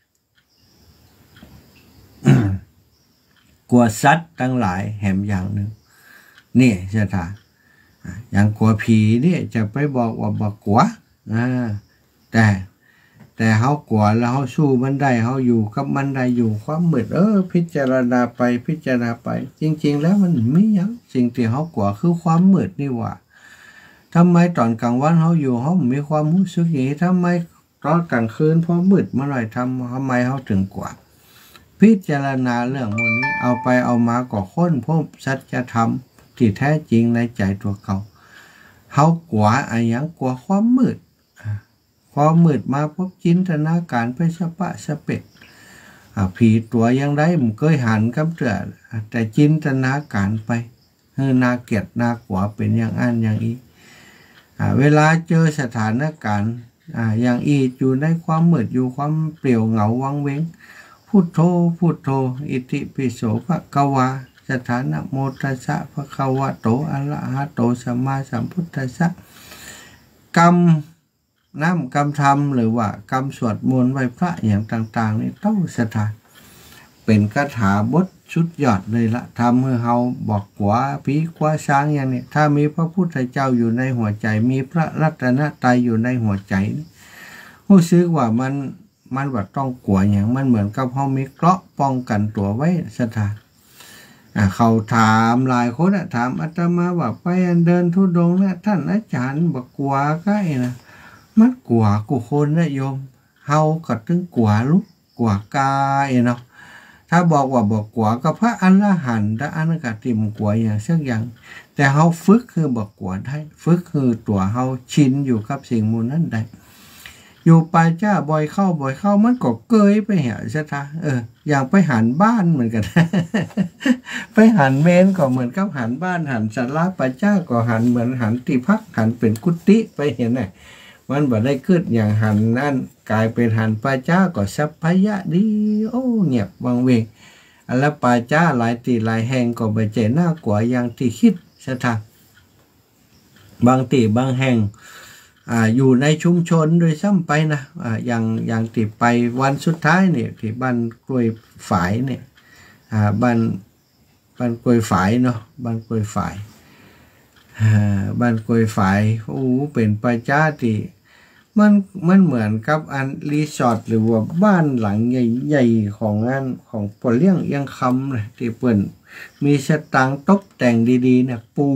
กลัวสัตว์ทั้งหลายแหมอย่างหนึ่งนี่สถาอย่างกลัวผีเนี่ยจะไปบอกว่าบอกกลัวแต่แต่เขากลัวแล้วเขาสู้มันได้เขาอยู่กับมันได้อยู่ความมืดเออพิจารณาไปพิจารณาไปจริงๆแล้วมันไม่ยังสิ่งที่เขากลัวคือความมืดนี่ว่าทำไมตอนกลางวันเขาอยู่เขามีความรู้สึกอย่างนี้ทำไมตอนกลางคืนพอมืดเมื่อไหร่ทำทำไมเขาถึงกลัวพิจารณาเรื่องพวกนี้เอาไปเอามาก็ค้นพบสัจธรรมที่แท้จริงในใจตัวเขาเขากลัวอะไรอย่างกลัวความมืดความมืดมาพบจินตนาการไปสะปะสะเป็ดผีตัวยังได้มันเคยหันกับเตือแต่จินตนาการไปเฮ้นาเกลียดน่ากลัวเป็นอย่างอันอย่างอีเวลาเจอสถานการณ์อย่างอีอยู่ในความมืดอยู่ความเปลี่ยวเหงาวังเวงพุทโธพุทโธอิติปิโสภะคะวาสถานะโมตัสสะภะคะวะโตอะระหะโตสัมมาสัมพุทธัสสะกรรมน้ำกรรมธรรมหรือว่ากรรมสวดมนต์ไหว้พระอย่างต่างๆนี่ต้องสถานเป็นคาถาบทชุดยอดเลยละทำให้เราบอกกว่าผีกว่าช้างอย่างนี้ถ้ามีพระพุทธเจ้าอยู่ในหัวใจมีพระรัตนตรัยอยู่ในหัวใจรู้สึกว่ามันมันว่าต้องกลัวอย่างมันเหมือนกับเขามีเกราะป้องกันตัวไว้สถานเขาถามหลายคนถามอาตมาว่าไปเดินทุดงนะท่านอาจารย์บอกกลัวใกล้นะมันกลัวกูคนนะโยมเฮาก็ถึงกลัวลูกกลัวกายเนาะถ้าบอกว่าบอกกลัวก็พระอรหันต์ถ้าอันนั้นก็ติมกลัวอย่างสักอย่างแต่เฮาฝึกคือบอกกลัวได้ฝึกคือตัวเฮาชินอยู่กับสิ่งมูลนั้นได้อยู่ป่าช้าบ่อยเข้าบ่อยเข้ามันก็เกยไปเหี่ยใช่ไหมเอออย่างไปหันบ้านเหมือนกัน ไปหันเมนก็เหมือนกับหันบ้านหันศาลาป่าช้าก็หันเหมือนหันที่พักหันเป็นกุฏิไปเห็นไหมมันบ่ได้ขึ้นอย่างหันนั่นกลายเป็นหันป่าช้าก็สัพพยะดีโอ้เงียบวังเวงแล้วป่าช้าหลายตีหลายแห่งก็ไปเจอหน้ากว่าอย่างที่คิดใช่ไหมบางตีบางแห่งอ่าอยู่ในชุมชนโดยซ้ำไปนะอ่าอย่างอย่างที่ไปวันสุดท้ายเนี่ยที่บ้านกล้วยฝายเนี่ยอ่าบ้านบ้านกล้วยฝายเนาะบ้านกล้วยฝายอ่าบ้านกล้วยฝายโอ้เป็นป่าช้าที่มันมันเหมือนกับอันรีสอร์ทหรือว่าบ้านหลังใหญ่ๆของงานของปอเลี้ยงยังคำเลยที่เปิ่นมีสตางค์ตกแต่งดีๆเนี่ยปู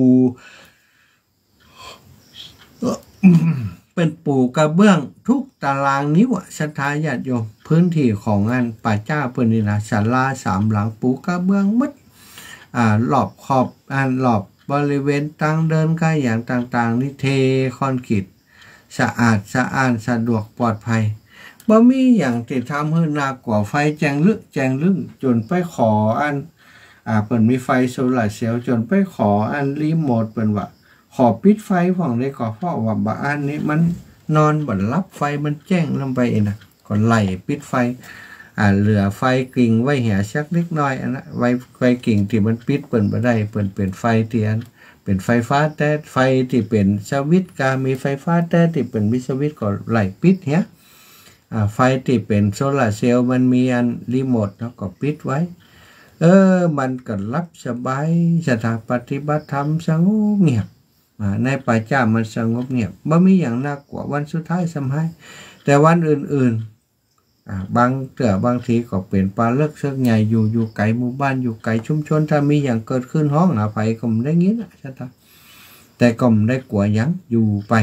เป็นปูกระเบื้องทุกตารางนิ้วศรัทธาญาติโยมพื้นที่ของงานป่าช้าเปิ้นนี่นะศาลาสามหลังปูกระเบื้องมัดอ่ารอบขอบอันรอบบริเวณตั้งเดินใกล้อย่างต่างๆนี่เทคอนกรีตสะอาดสะอาดสะดวกปลอดภัยบ่มีอย่างที่ทำให้น่ากลัวไฟแจงลึกแจงลึกจนไปขออันอ่าเปิ้นมีไฟโซลาร์เซลล์จนไปขออันรีโมทเปิ้นว่าขอปิดไฟฝั่งได้ก็เพราะว่าบ้านนี้มันนอนบ่รับไฟมันแจ้งลงไปนะก็ไล่ปิดไฟอ่าเหลือไฟกิ่งไว้เหี่ยสักเล็กน้อยอันนะไว้ไฟกิ่งที่มันปิดเปิ้นบ่ได้เปิ้นเป็นไฟเตียนเป็นไฟฟ้าแต่ไฟที่เป็นสวิตช์ก็มีไฟฟ้าแต่ที่เป็นมิสวิตช์ก็ไล่ปิดเหี่ยอ่าไฟที่เป็นโซลาร์เซลล์มันมีอันรีโมทแล้วก็ปิดไว้เออมันก็รับสบายสถานปฏิบัติธรรมสงบเงียบในป่าช้ามันสงบเงียบไม่มีอย่างน่ากลัววันสุดท้ายสำให้แต่วันอื่นๆบางเตือบางทีก็เป็นปลาเลิกเชือกใหญ่อยู่อยู่ไกลหมู่บ้านอยู่ไกลชุมชนถ้ามีอย่างเกิดขึ้นห้องอภัยก็ไม่ได้งี้นะใช่ไหมแต่ก็ไม่ได้กลัวยังอยู่ไป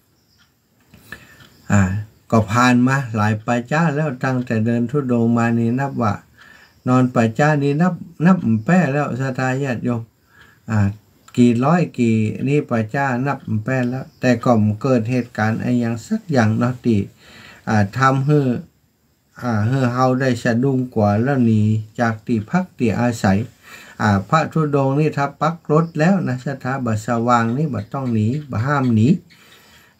อ่าก็ผ่านมาหลายป่าช้าแล้วตั้งแต่เดินทุดงมานี่นับว่านอนป่าช้านี่นับนับแป้แล้วสถาญาติโยมอ่ากี่ร้อยกี่นี่ป่าช้านับแป้แล้วแต่ก็เกิดเหตุการณ์อะไรอย่างสักอย่างเนาะที่อ่าทำให้อ่าให้เฮาได้สะดุ้งกว่าแล้วหนีจากที่พักที่อาศัยอ่าพระธุดงค์นี่ถ้าปักรถแล้วนะสถาบัดสว่างนี่บัดต้องหนีบัดห้ามหนี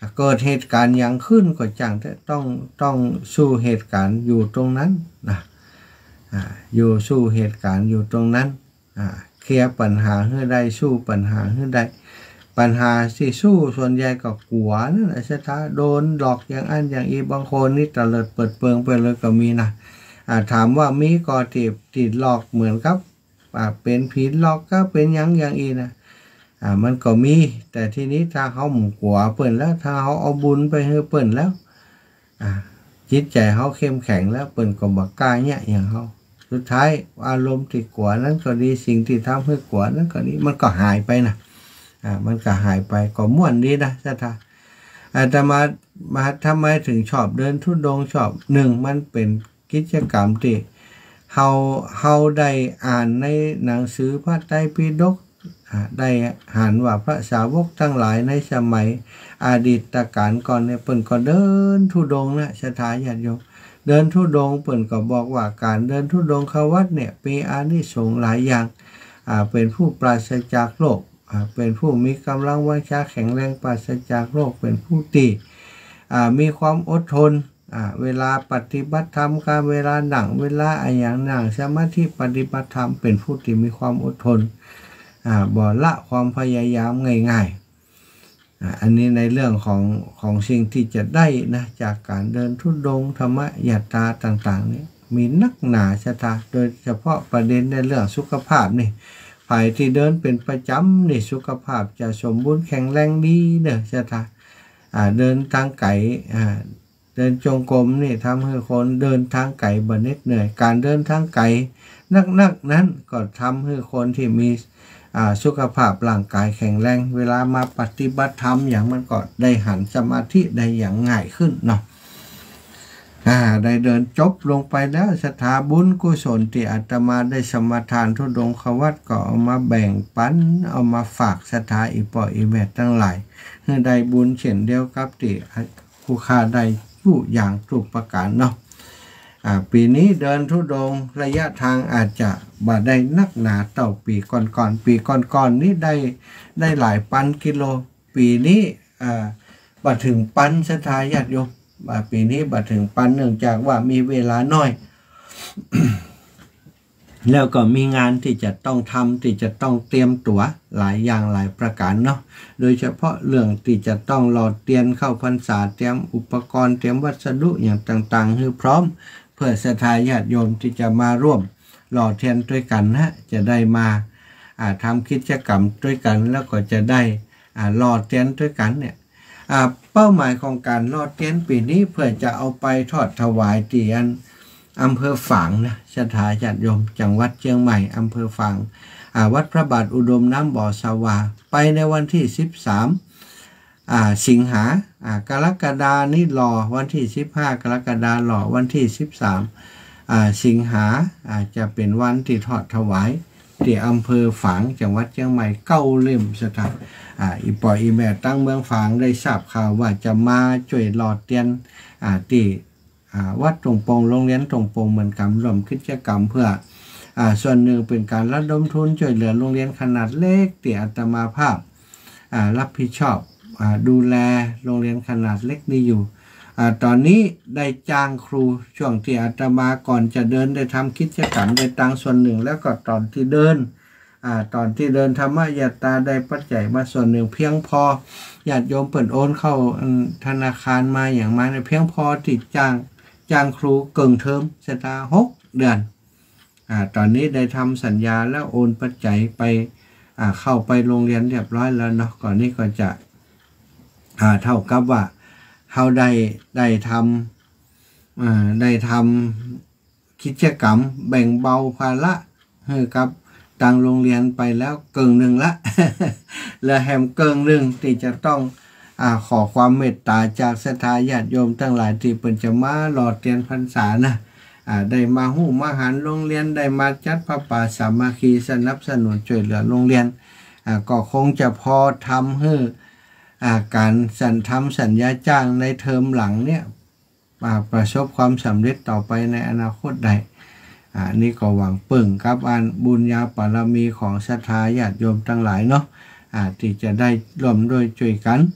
เกิดเหตุการณ์อย่างขึ้นก็จังต้องต้องสู้เหตุการณ์อยู่ตรงนั้นนะอยู่สู้เหตุการณ์อยู่ตรงนั้นเคลียร์ปัญหาให้ได้สู้ปัญหาให้ได้ปัญหาที่สู้ส่วนใหญ่ก็กลัวนั่นแหละสถาโดนหลอกอย่างอันอย่างอีบางคนนี่ตะเลิดเปิดเปิงไปเลยก็มีนะถามว่ามีก่อติดติดหลอกเหมือนกับเป็นผีหลอกก็เป็นยังอย่างอีนะอ่ามันก็มีแต่ทีนี้ถ้าเขาหมู่กลัวเปิ่นแล้วถ้าเขาเอาบุญไปให้เปิ่นแล้วอ่าจิตใจเขาเข้มแข็งแล้วเปิ่นก็บักกล้าเนี่ยอย่างเขาสุดท้ายอารมณ์ที่กลัวนั้นก็ดีสิ่งที่ทำให้กลัวนั้นก็ดีมันก็หายไปนะอ่ามันก็หายไปก็ม่วนดีนะสัทธาอาตมามาทำไมถึงชอบเดินทุดงชอบหนึ่งมันเป็นกิจกรรมที่เฮาเฮาได้อ่านในหนังสือพระไตรปิฎกได้อ่านว่าพระสาวกทั้งหลายในสมัยอดีตการก่อนเนี่ยเปิ่นก็เดินทุดงนะสัทธาญาติโยมเดินทุดงเปิ่นก็บอกว่าการเดินทุดงเข้าวัดเนี่ยมีอานิสงส์หลายอย่างอ่าเป็นผู้ปราศจากโรคอ่าเป็นผู้มีกำลังวังชาแข็งแรงปราศจากโรคเป็นผู้ที่อ่ามีความอดทนอ่าเวลาปฏิบัติธรรมการเวลาหนังเวลาอะไรอย่างหนังสมาธิปฏิบัติธรรมเป็นผู้ที่มีความอดทนอ่าบ่ละความพยายามง่ายๆอ่าอันนี้ในเรื่องของของสิ่งที่จะได้นะจากการเดินทุดงธรรมยตราต่างๆนี่มีนักหนาชะตาโดยเฉพาะประเด็นในเรื่องสุขภาพนี่ฝ่ายที่เดินเป็นประจำนี่สุขภาพจะสมบูรณ์แข็งแรงดีเด้อชะตาอ่าเดินทางไกลอ่าเดินจงกรมนี่ทำให้คนเดินทางไกลบ่เหน็ดเหนื่อยการเดินทางไกลนักๆนั้นก็ทำให้คนที่มีสุขภาพร่างกายแข็งแรงเวลามาปฏิบัติธรรมอย่างมันก็ได้หันสมาธิได้อย่างง่ายขึ้นเนาะอ่าได้เดินจบลงไปแล้วสถาบุญกุศลที่อาตมาได้สมทานทุดงควัตก็เอามาแบ่งปันเอามาฝากสถาอีปออีแม่ทั้งหลายเพื่อได้บุญเช่นเดียวกับที่ผู้ค่าได้ผู้อย่างทุกประการเนาะอ่าปีนี้เดินทุดงระยะทางอาจจะบ่ได้นักหนาเต่าปีก่อนๆปีก่อนๆนี้ได้ได้หลายพันกิโลปีนี้อ่าบ่ถึงพันสถาญาติโยมบ่ปีนี้บ่ถึงพันเนื่องจากว่ามีเวลาน้อย แล้วก็มีงานที่จะต้องทำที่จะต้องเตรียมตัวหลายอย่างหลายประการเนาะโดยเฉพาะเรื่องที่จะต้องรอเตรียมเข้าพรรษาเตรียมอุปกรณ์เตรียมวัสดุอย่างต่างๆให้พร้อมเพื่อศรัทธาญาติโยมที่จะมาร่วมหล่อเทียนด้วยกันนะจะได้มาอ่าทำกิจกรรมด้วยกันแล้วก็จะได้อ่าหล่อเทียนด้วยกันเนี่ยอ่าเป้าหมายของการหล่อเทียนปีนี้เพื่อจะเอาไปทอดถวายที่อันอำเภอฝางนะศรัทธาญาติโยมจังหวัดเชียงใหม่อำเภอฝางอ่าวัดพระบาทอุดมน้ำบ่อสวาไปในวันที่สิบสามอ่าสิงหาอ่ากรกฎานี่รอวันที่สิบห้ากรกฎาหล่อวันที่สิบสามอ่าสิงหาอ่าจะเป็นวันที่ทอดถวายที่อำเภอฝางจังหวัดเชียงใหม่เก้าเล่มสถานอ่าอีปออีแม่ตั้งเมืองฝางได้ทราบข่าวว่าจะมาช่วยหล่อเทียนอ่าที่อ่าวัดตรงปงโรงเรียนตรงปงเหมือนกันร่วมกิจกรรมเพื่ออ่าส่วนหนึ่งเป็นการระดมทุนช่วยเหลือโรงเรียนขนาดเล็กที่อาตมาภาพอ่ารับผิดชอบดูแลโรงเรียนขนาดเล็กนี้อยู่อ่าตอนนี้ได้จ้างครูช่วงที่อาตมาก่อนจะเดินได้ทำกิจกรรมได้ตังส่วนหนึ่งแล้วก็ตอนที่เดินอ่าตอนที่เดินธรรมยตราได้ปัจจัยมาส่วนหนึ่งเพียงพอญาติโยมเปิดโอนเข้าธนาคารมาอย่างมาในเพียงพอที่จ้างจ้างครูเกินเทอมสตาหกเดือนอ่าตอนนี้ได้ทำสัญญาแล้วโอนปัจจัยไปอ่าเข้าไปโรงเรียนเรียบร้อยแล้วเนาะก่อนนี้ก็จะอ่าเท่ากับว่าเขาได้ได้ทำอ่าได้ทำกิจกรรมแบ่งเบาภาระให้กับทางโรงเรียนไปแล้วเกินหนึ่งละ และแฮมเกินหนึ่งที่จะต้องอ่าขอความเมตตาจากศรัทธาญาติโยมทั้งหลายที่เป็นจะมาหล่อเทียนพรรษานะอ่าได้มาหู้มาหารโรงเรียนได้มาจัดพระป่าสามัคคีสนับสนุนช่วยเหลือโรงเรียนอ่าก็คงจะพอทำให้อ่าการสัญทำสัญญาจ้างในเทอมหลังเนี่ยประสบความสำเร็จต่อไปในอนาคตได้อ่านี่ก็หวังปึ่งครับอันบุญญาบารมีของศรัทธาญาติโยมทั้งหลายเนาะอ่าที่จะได้ร่วมด้วยช่วยกัน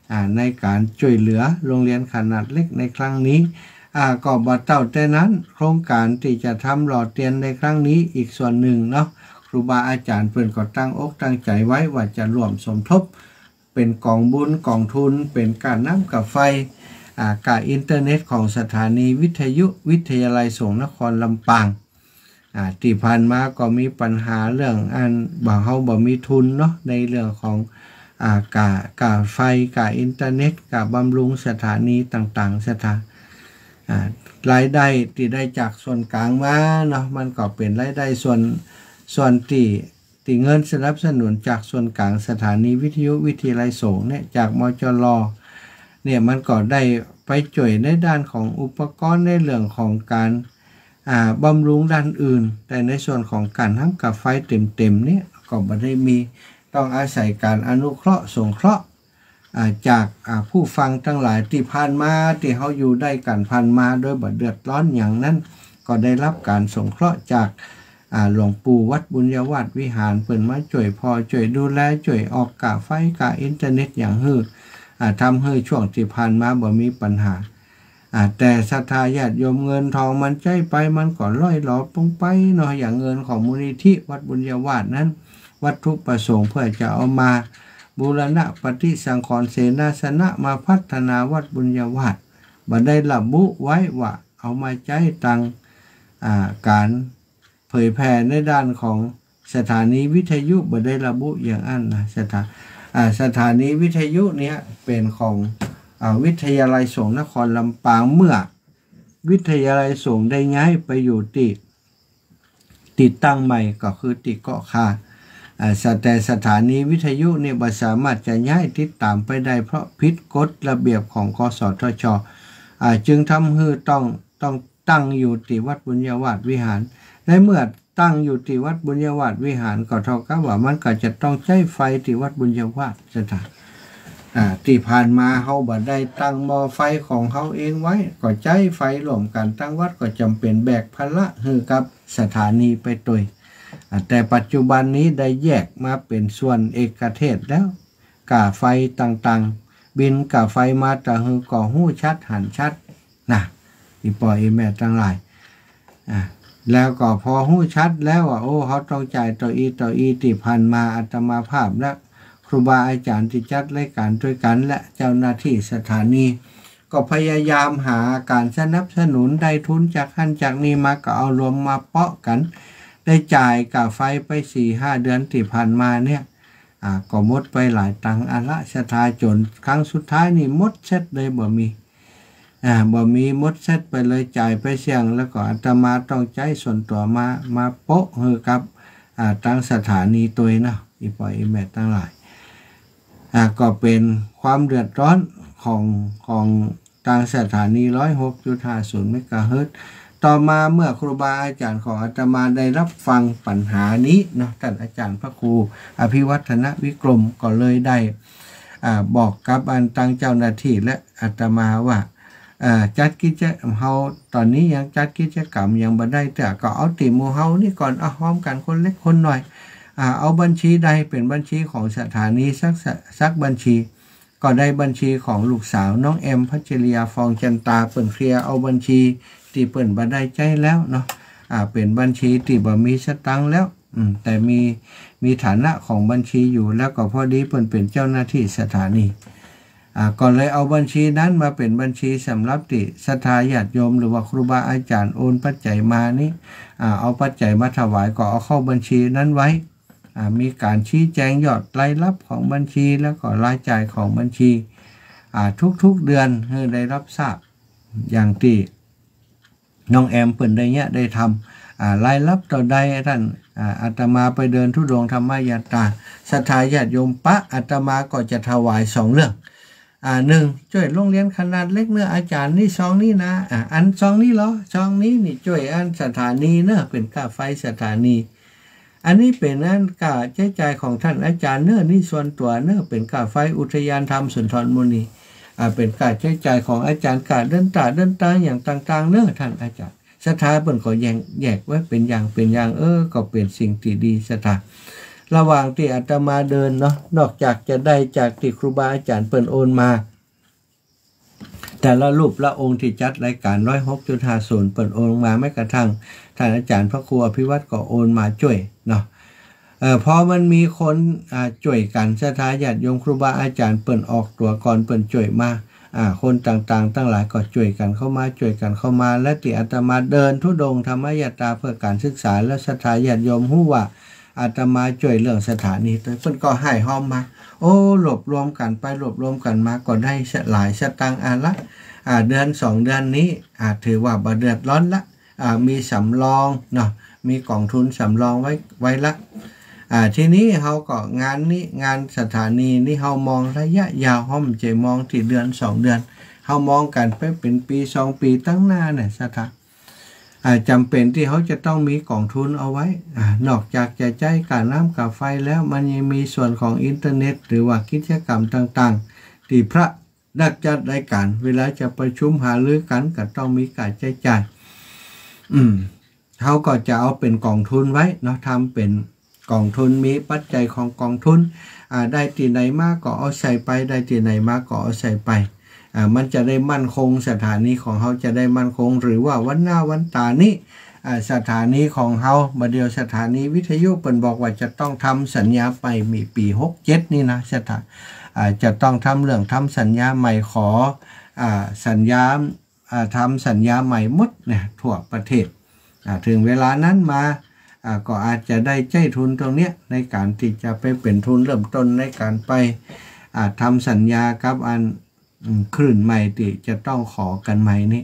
ในการช่วยเหลือโรงเรียนขนาดเล็กในครั้งนี้ก็บ่เต้าแต่นั้นโครงการที่จะทำหล่อเตียนในครั้งนี้อีกส่วนหนึ่งเนาะครูบาอาจารย์เพิ่นก็ตั้งอกตั้งใจไว้ว่าจะร่วมสมทบเป็นกองบุญกองทุนเป็นการน้ำกับไฟกาอินเทอร์เน็ตของสถานีวิทยุวิทยาลัยสงฆ์นครลำปางที่ผ่านมาก็มีปัญหาเรื่องอันบ่เฮาบ่มีทุนเนาะในเรื่องของกากาไฟกาอินเทอร์เน็ตกาบำรุงสถานีต่างๆสถานรายได้ที่ได้จากส่วนกลางมาเนาะมันก็เป็นรายได้ส่วนส่วนที่ที่เงินสนับสนุนจากส่วนกลางสถานีวิทยุวิทยาลัยสงฆ์เนี่ยจากมจร.เนี่ยมันก็ได้ไปจ่วยในด้านของอุปกรณ์ในเรื่องของการอ่าบำรุงด้านอื่นแต่ในส่วนของการทำกับไฟเต็มๆเนี่ยก็ไม่ได้มีต้องอาศัยการอนุเคราะห์สงเคราะห์จากผู้ฟังทั้งหลายที่ผ่านมาที่เขาอยู่ได้กันผ่านมาโดยบ่เดือดร้อนอย่างนั้นก็ได้รับการสงเคราะห์จากหลวงปู่วัดบุญญาวาสวิหารเปิ่นมาช่วยพอช่วยดูแลช่วยออกกาไฟกาอินเทอร์เน็ตอย่างฮือทำให้ช่วงที่ผ่านมาบ่มีปัญหาแต่ศรัทธาญาติโยมเงินทองมันใจไปมันก็ล่อยหลอปงไปเนาะอย่างเงินของมูลนิธิวัดบุญญาวาสนั้นวัตถุประสงค์เพื่อจะเอามาบูรณะปฏิสังขรณ์เสนาสนะมาพัฒนาวัดบุญญาวาสบ่ได้ระบุไว้ว่าเอามาใช้ตังการเผยแผ่ในด้านของสถานีวิทยุบ่ได้ระบุอย่างอันนะสถาสถานีวิทยุเนี้ยเป็นของวิทยาลัยสงฆ์นครลำปางเมื่อวิทยาลัยสงฆ์ได้ย้ายไปอยู่ติติดตั้งใหม่ก็คือติเกาะคาแต่สถานีวิทยุเนี่ยบ่สามารถจะย้ายติดตามไปได้เพราะผิดกฎระเบียบของกสทช.จึงทำให้ต้องต้องตั้งอยู่ที่วัดบุญญาวาสวิหารในเมื่อตั้งอยู่ที่วัดบุญญาวาสวิหารก็เท่ากับว่ามันก็จะต้องใช้ไฟที่วัดบุญญาวาสสถานที่ผ่านมาเขาบ่ได้ตั้งหม้อไฟของเขาเองไว้ก็ใช้ไฟร่วมกันตั้งวัดก็จำเป็นแบกภาระให้กับสถานีไปตัวยแต่ปัจจุบันนี้ได้แยกมาเป็นส่วนเอกเทศแล้วกาไฟต่างๆบินกาไฟมาแต่หือก่อหู้ชัดหันชัดนะอีปล่อยอีแม่ทั้งหลายอ่าแล้วก็พอหู้ชัดแล้วว่าโอ้เขาต้องจ่ายต่ออีต่ออีที่ผ่านมาอาตมาภาพและครูบาอาจารย์ที่จัดรายการด้วยกันและเจ้าหน้าที่สถานีก็พยายามหาการสนับสนุนได้ทุนจากขั้นจากนี้มาก็เอารวมมาเปาะกันได้จ่ายกาไฟไป สี่ห้า เดือนที่ผ่านมาเนี่ยอ่าก็หมดไปหลายตังค์อาละสถาจนครั้งสุดท้ายนี่หมดเสร็จเลยบ่มีอ่าบ่มีหมดเสร็จไปเลยจ่ายไปเสี่ยงแล้วก็อาตมาต้องใจส่วนตัวมามาโปะเฮอกับอ่าตั้งสถานีตัวเนาะอีปล่อยอีแม่ทั้งหลายอ่าก็เป็นความเดือดร้อนของของทางสถานี หนึ่งร้อยหกจุดห้าศูนย์ เมกะเฮิรตซ์ต่อมาเมื่อครูบาอาจารย์ของอาตมาได้รับฟังปัญหานี้เนาะท่านอาจารย์พระครูอภิวัฒนวิกรมก็เลยได้อ่าบอกกับอันตั้งเจ้าหน้าที่และอาตมาว่าอ่าจัดกิจกรรมเฮาตอนนี้ยังจัดกิจกรรมยังบ่ได้แต่ก็เอาติหมู่เฮานี่ก่อนเอาพร้อมกันคนเล็กคนหน่อยอ่าเอาบัญชีใดเป็นบัญชีของสถานีสักสักบัญชีก็ได้บัญชีของลูกสาวน้องแอมพัชริยาฟองจันตาเปิ่นเคลียร์เอาบัญชีที่เปิ่นบ่ได้ใจแล้วเนาะอ่าเป็นบัญชีที่บ่มีสตังค์แล้วอืมแต่มีมีฐานะของบัญชีอยู่แล้วก็พอดีเปิ่นเป็นเจ้าหน้าที่สถานีอ่าก็เลยเอาบัญชีนั้นมาเป็นบัญชีสำหรับที่ศรัทธาญาติโยมหรือว่าครูบาอาจารย์โอนปัจจัยมานี่อ่าเอาปัจจัยมาถวายก็เอาเข้าบัญชีนั้นไว้อ่ามีการชี้แจงยอดรายรับของบัญชีแล้วก็รายจ่ายของบัญชีอ่าทุกๆเดือนให้ได้รับทราบอย่างที่น้องแอมเปิ่นได้เนี้ยได้ทำอ่ารายรับต่อใดท่านอ่าอาตมาไปเดินธุดงค์ธรรมยตราศรัทธาญาติโยมปะอาตมาก็จะถวายสองเรื่องอ่าหนึ่งช่วยโรงเรียนขนาดเล็กเนื้ออาจารย์นี่ซองนี่นะอ่าอันซองนี่เหรอซองนี้นี่ช่วยอันสถานีเนอะเป็นค่าไฟสถานีอันนี้เป็นอันค่าใช้จ่ายของท่านอาจารย์เนอะนี่ส่วนตัวเนอะเป็นค่าไฟอุทยานธรรมสุนทรมุนีอ่าเป็นค่าใช้จ่ายของอาจารย์การเดินตาเดินตาอย่างต่างๆเนอะท่านอาจารย์สถาเปิ่นก็แยกแยกไว้เป็นอย่างเป็นอย่างเออก็เป็นสิ่งที่ดีสถาระหว่างที่อาตมาเดินเนาะนอกจากจะได้จากที่ครูบาอาจารย์เปิ่นโอนมาแต่ละรูปละองค์ที่จัดรายการร้อยหกจุดห้าศูนย์เปิดโอนมาไม่กระทั่งท่านอาจารย์พระครูอภิวัตรก็โอนมาช่วยเนาะเอ่อพอมันมีคนอ่าช่วยกันศรัทธาญาติโยมครูบาอาจารย์เปิ่นออกตัวก่อนเปิ่นช่วยมาอ่าคนต่างๆตั้งหลายก็ช่วยกันเข้ามาช่วยกันเข้ามาและที่อาตมาเดินธุดงค์ธรรมยตราเพื่อการศึกษาและศรัทธาญาติโยมฮู้ว่าอาตมาช่วยเรื่องสถานีตัวเพิ่นก็ให้ห้อมมาโอ้รวบรวมกันไปรวบรวมกันมาก็ได้หลายสตางค์อันละอ่าเดือนสองเดือนนี้อ่าถือว่าบ่เดือดร้อนละอ่ามีสำรองเนาะมีกองทุนสำรองไว้ไว้ละอ่าทีนี้เฮาก็งานนี้งานสถานีนี่เฮามองระยะยาวเฮาไม่ใช่มองที่เดือนสองเดือนเฮามองกันไปเป็นปีสองปีตั้งหน้าเนี่ยสถาอ่าจำเป็นที่เขาจะต้องมีกองทุนเอาไว้อ่านอกจากจะใช้การน้ำกับไฟแล้วมันยังมีส่วนของอินเทอร์เน็ตหรือว่ากิจกรรมต่างๆที่พระนักจัดรายการเวลาจะประชุมหารือกันก็ต้องมีการใช้จ่ายอืมเขาก็จะเอาเป็นกองทุนไว้เนาะทำเป็นกองทุนมีปัจจัยของกองทุนอ่าได้ที่ไหนมากก็เอาใส่ไปได้ที่ไหนมากก็เอาใส่ไปอ่ามันจะได้มั่นคงสถานีของเขาจะได้มั่นคงหรือว่าวันหน้าวันตานี้อ่าสถานีของเขามาเดียวสถานีวิทยุเปิ่นบอกว่าจะต้องทำสัญญาไปมีปีหกเจ็ดนี่นะสถาอ่าจะต้องทำเรื่องทำสัญญาใหม่ขออ่าสัญญาอ่าทำสัญญาใหม่หมดเนี่ยทั่วประเทศอ่าถึงเวลานั้นมาอ่าก็อาจจะได้ใจทุนตรงเนี้ยในการที่จะไปเป็นทุนเริ่มต้นในการไปอ่าทำสัญญากับอันคลื่นใหม่ที่จะต้องขอกันใหม่นี่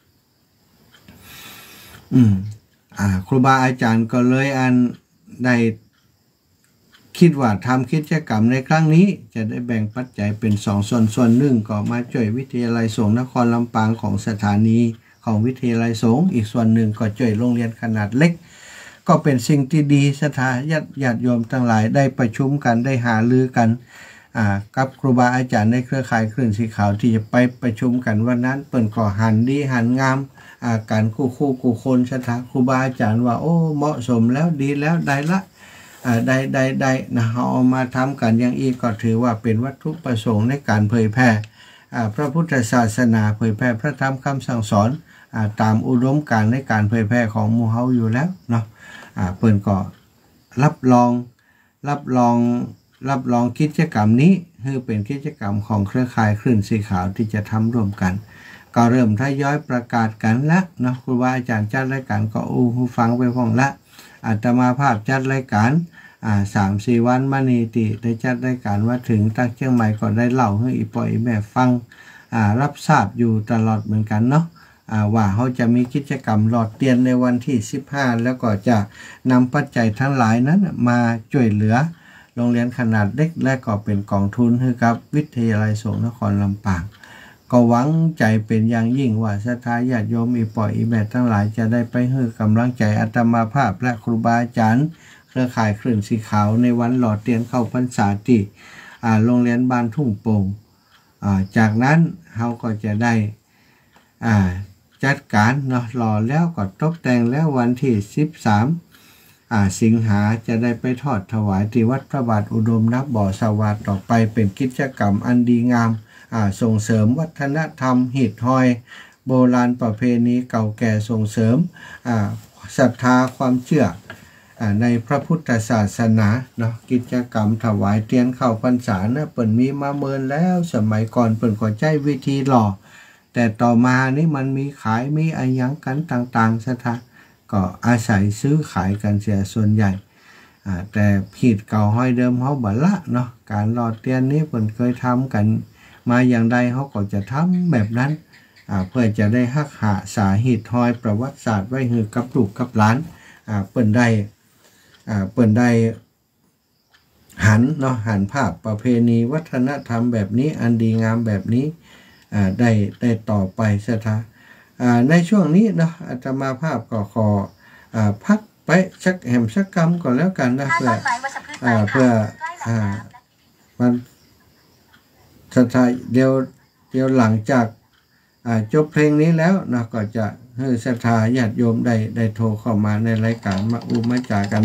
อืมอ่าครูบาอาจารย์ก็เลยอันได้คิดว่าทำกิจกรรมในครั้งนี้จะได้แบ่งปัจจัยเป็นสองส่วนส่วนหนึ่งก็มาช่วยวิทยาลัยสงฆ์นครลำปางของสถานีของวิทยาลัยสงฆ์อีกส่วนหนึ่งก็ช่วยโรงเรียนขนาดเล็กก็เป็นสิ่งที่ดีสถาญาติญาติโยมทั้งหลายได้ประชุมกันได้หารือกันอ่ากับครูบาอาจารย์ในเครือข่ายคลื่นสีขาวที่จะไปประชุมกันวันนั้นเปิ่นก็หันดีหันงามอ่าการคู่คู่คู่คนสถาครูบาอาจารย์ว่าโอ้เหมาะสมแล้วดีแล้วได้ละอ่าได้ได้ได้นะเอามาทำกันอย่างอีกก็ถือว่าเป็นวัตถุประสงค์ในการเผยแพร่อ่าพระพุทธศาสนาเผยแพร่พระธรรมคำสั่งสอนอ่าตามอุดมการณ์ในการเผยแพร่ของหมู่เฮาอยู่แล้วเนาะอ่าเปิ่นก็รับรองรับรองรับรองกิจกรรมนี้คือเป็นกิจกรรมของเครือข่ายคลื่นสีขาวที่จะทำร่วมกันก็เริ่มทยอยประกาศกันแล้วเนาะครูบาอาจารย์จัดรายการก็อู้หูฟังไปพ้องละอาตมาภาพจัดรายการอ่าสามสี่วันมานีติได้จัดรายการว่าถึงตั้งเชียงใหม่ก็ได้เล่าให้อีปอยแม่ฟังอ่ารับทราบอยู่ตลอดเหมือนกันเนาะว่าเขาจะมีกิจกรรมหลอดเตียนในวันที่สิบห้าแล้วก็จะนำปัจจัยทั้งหลายนั้นมาช่วยเหลือโรงเรียนขนาดเล็กและก็เป็นกองทุนให้กับวิทยาลัยสงฆ์นครลำปางก็หวังใจเป็นอย่างยิ่งว่าศรัทธาญาติโยมอีปล่อยอีแม่ทั้งหลายจะได้ไปให้กำลังใจอาตมาภาพและครูบาอาจารย์เครือข่ายคลื่นสีขาวในวันหลอดเตียนเข้าพรรษาที่โรงเรียนบ้านทุ่งโป่งจากนั้นเขาก็จะได้จัดการเนาะหล่อแล้วก็ตกแต่งแล้ววันที่สิบสามอ่าสิงหาจะได้ไปทอดถวายที่วัดพระบาทอุดมนับบ่อสวัสดิ์ต่อไปเป็นกิจกรรมอันดีงามอ่าส่งเสริมวัฒนธรรมหีดหอยโบราณประเพณีเก่าแก่ส่งเสริมอ่าศรัทธาความเชื่ออ่าในพระพุทธศาสนาเนาะกิจกรรมถวายเทียนเข้าพรรษานะเปิ่นมีมาเมินแล้วสมัยก่อนเปิ่นก็ใช้วิธีหล่อแต่ต่อมานี่มันมีขายมีอะไรยังกันต่างๆสถานก็อาศัยซื้อขายกันเสียส่วนใหญ่แต่ผิดเก่าห้อยเดิมเขาบัลละเนาะการหลอดเตียนนี้เพิ่นเคยทำกันมาอย่างใดเขาก็จะทำแบบนั้นเพื่อจะได้หักหาสาเหตุห้อยประวัติศาสตร์ไว้หือกับลูกกับหลานเปิ่นได้เปิ่นได้หันเนาะหันภาพประเพณีวัฒนธรรมแบบนี้อันดีงามแบบนี้ได้ได้ต่อไปสถาในช่วงนี้เนาะอาตมาภาพก็ขอพักไปสักแห่มสักกรรมก่อนแล้วกันนะเพื่อเพื่อมันสถาเดี๋ยวเดี๋ยวหลังจากจบเพลงนี้แล้วนะก็จะให้ศรัทธาญาติโยมได้ได้โทรเข้ามาในรายการมาอุมาจากันเนาะ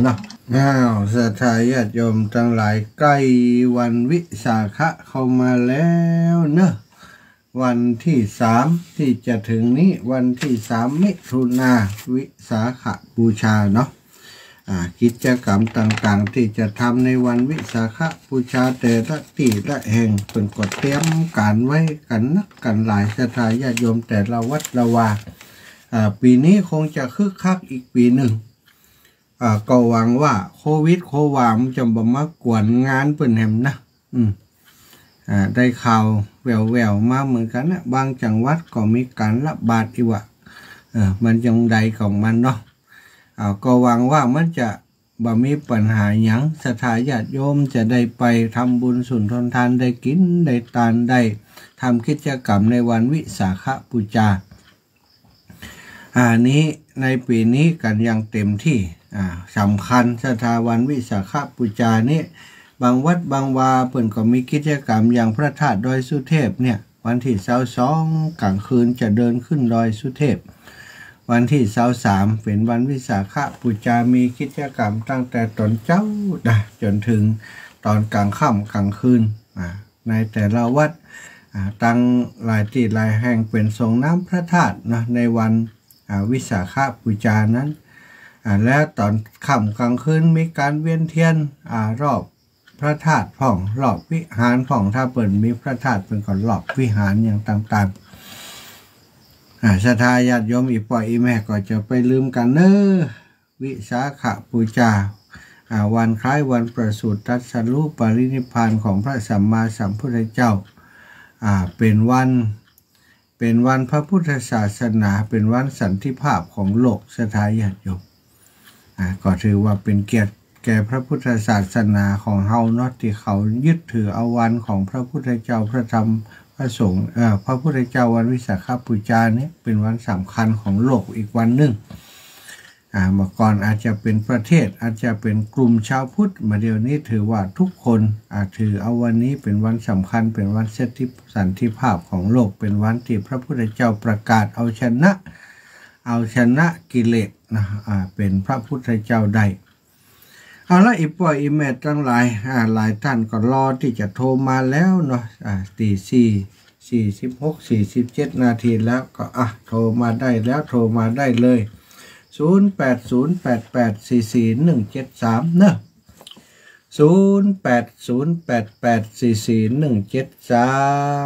อ้าวศรัทธาญาติโยมทั้งหลายใกล้วันวิสาขะเข้ามาแล้วเนอะวันที่สามที่จะถึงนี้วันที่สามมิถุนาวิสาขบูชาเนาะอ่ากิจกรรมต่างๆที่จะทำในวันวิสาขบูชาแต่ละที่ละแห่งเป็นกฎเตรียมการไว้กันนักกันหลายศรัทธาญาติโยมแต่ละวัดละวาอ่าปีนี้คงจะคึกคักอีกปีหนึ่งอ่าก็หวังว่าโควิดโความันจะบ่มากวนงานเปิ่นแหมนะอืมอ่าได้ข่าวแววๆมาเหมือนกันนะบางจังหวัดก็มีการระบาดอีกว่าเออมันยังใดของมันเนาะอ่าก็หวังว่ามันจะบ่มีปัญหาหยังศรัทธาญาติโยมจะได้ไปทำบุญสุนทรทานได้กินได้ทานได้ทำกิจกรรมในวันวิสาขบูชาอ่านี้ในปีนี้กันอย่างเต็มที่อ่าสำคัญศรัทธาวันวิสาขบูชานี้บางวัดบางวาเพิ่นก็มีกิจกรรมอย่างพระธาตุดอยสุเทพเนี่ยวันที่เสาร์สองกลางคืนจะเดินขึ้นดอยสุเทพวันที่เสาร์สามเป็นวันวิสาขบูชามีกิจกรรมตั้งแต่ตอนเช้าจนถึงตอนกลางค่ำกลางคืนอ่าในแต่ละวัดอ่าตั้งหลายที่หลายแห่งเป็นทรงน้ำพระธาตุนะในวันวิสาขบูชานั้นและตอนค่ำกลางคืนมีการเวียนเทียนอารอบพระธาตุผ่องรอบวิหารผ่องถ้าเปิดมีพระธาตุเป็นก่อนรอบวิหารอย่างต่างๆศรัทธาญาติโยมอีป่อยอีแม่ก็จะไปลืมกันเนอวิสาขบูชาวันคล้ายวันประสูติตรัสรู้ปรินิพพานของพระสัมมาสัมพุทธเจ้าเป็นวันเป็นวันพระพุทธศาสนาเป็นวันสันติภาพของโลกศรัทธาญาติโยมอ่าก็ถือว่าเป็นเกียรติแก่พระพุทธศาสนาของเฮาเนาะที่เขายึดถือเอาวันของพระพุทธเจ้าพระธรรมพระสงฆ์เอ่อพระพุทธเจ้าวันวิสาขบูชานี้เป็นวันสำคัญของโลกอีกวันหนึ่งอ่าเมื่อก่อนอาจจะเป็นประเทศอาจจะเป็นกลุ่มชาวพุทธมาเดี๋ยวนี้ถือว่าทุกคนอาจถือเอาวันนี้เป็นวันสำคัญเป็นวันเสถิสันติภาพของโลกเป็นวันที่พระพุทธเจ้าประกาศเอาชนะเอาชนะกิเลสนะอ่าเป็นพระพุทธเจ้าได้เอาละอีป่อยอีแม่ทั้งหลายอ่าหลายท่านก็รอที่จะโทรมาแล้วเนาะอ่าตีสี่สี่สิบหกสี่สิบเจ็ดนาทีแล้วก็อ่ะโทรมาได้แล้วโทรมาได้เลยศูนย์แปดศูนย์แปดแปดสี่สี่หนึ่งเจ็ดสามเนอะศูนย์แปดศูนย์แปดแปดสี่สี่หนึ่งเจ็ดสาม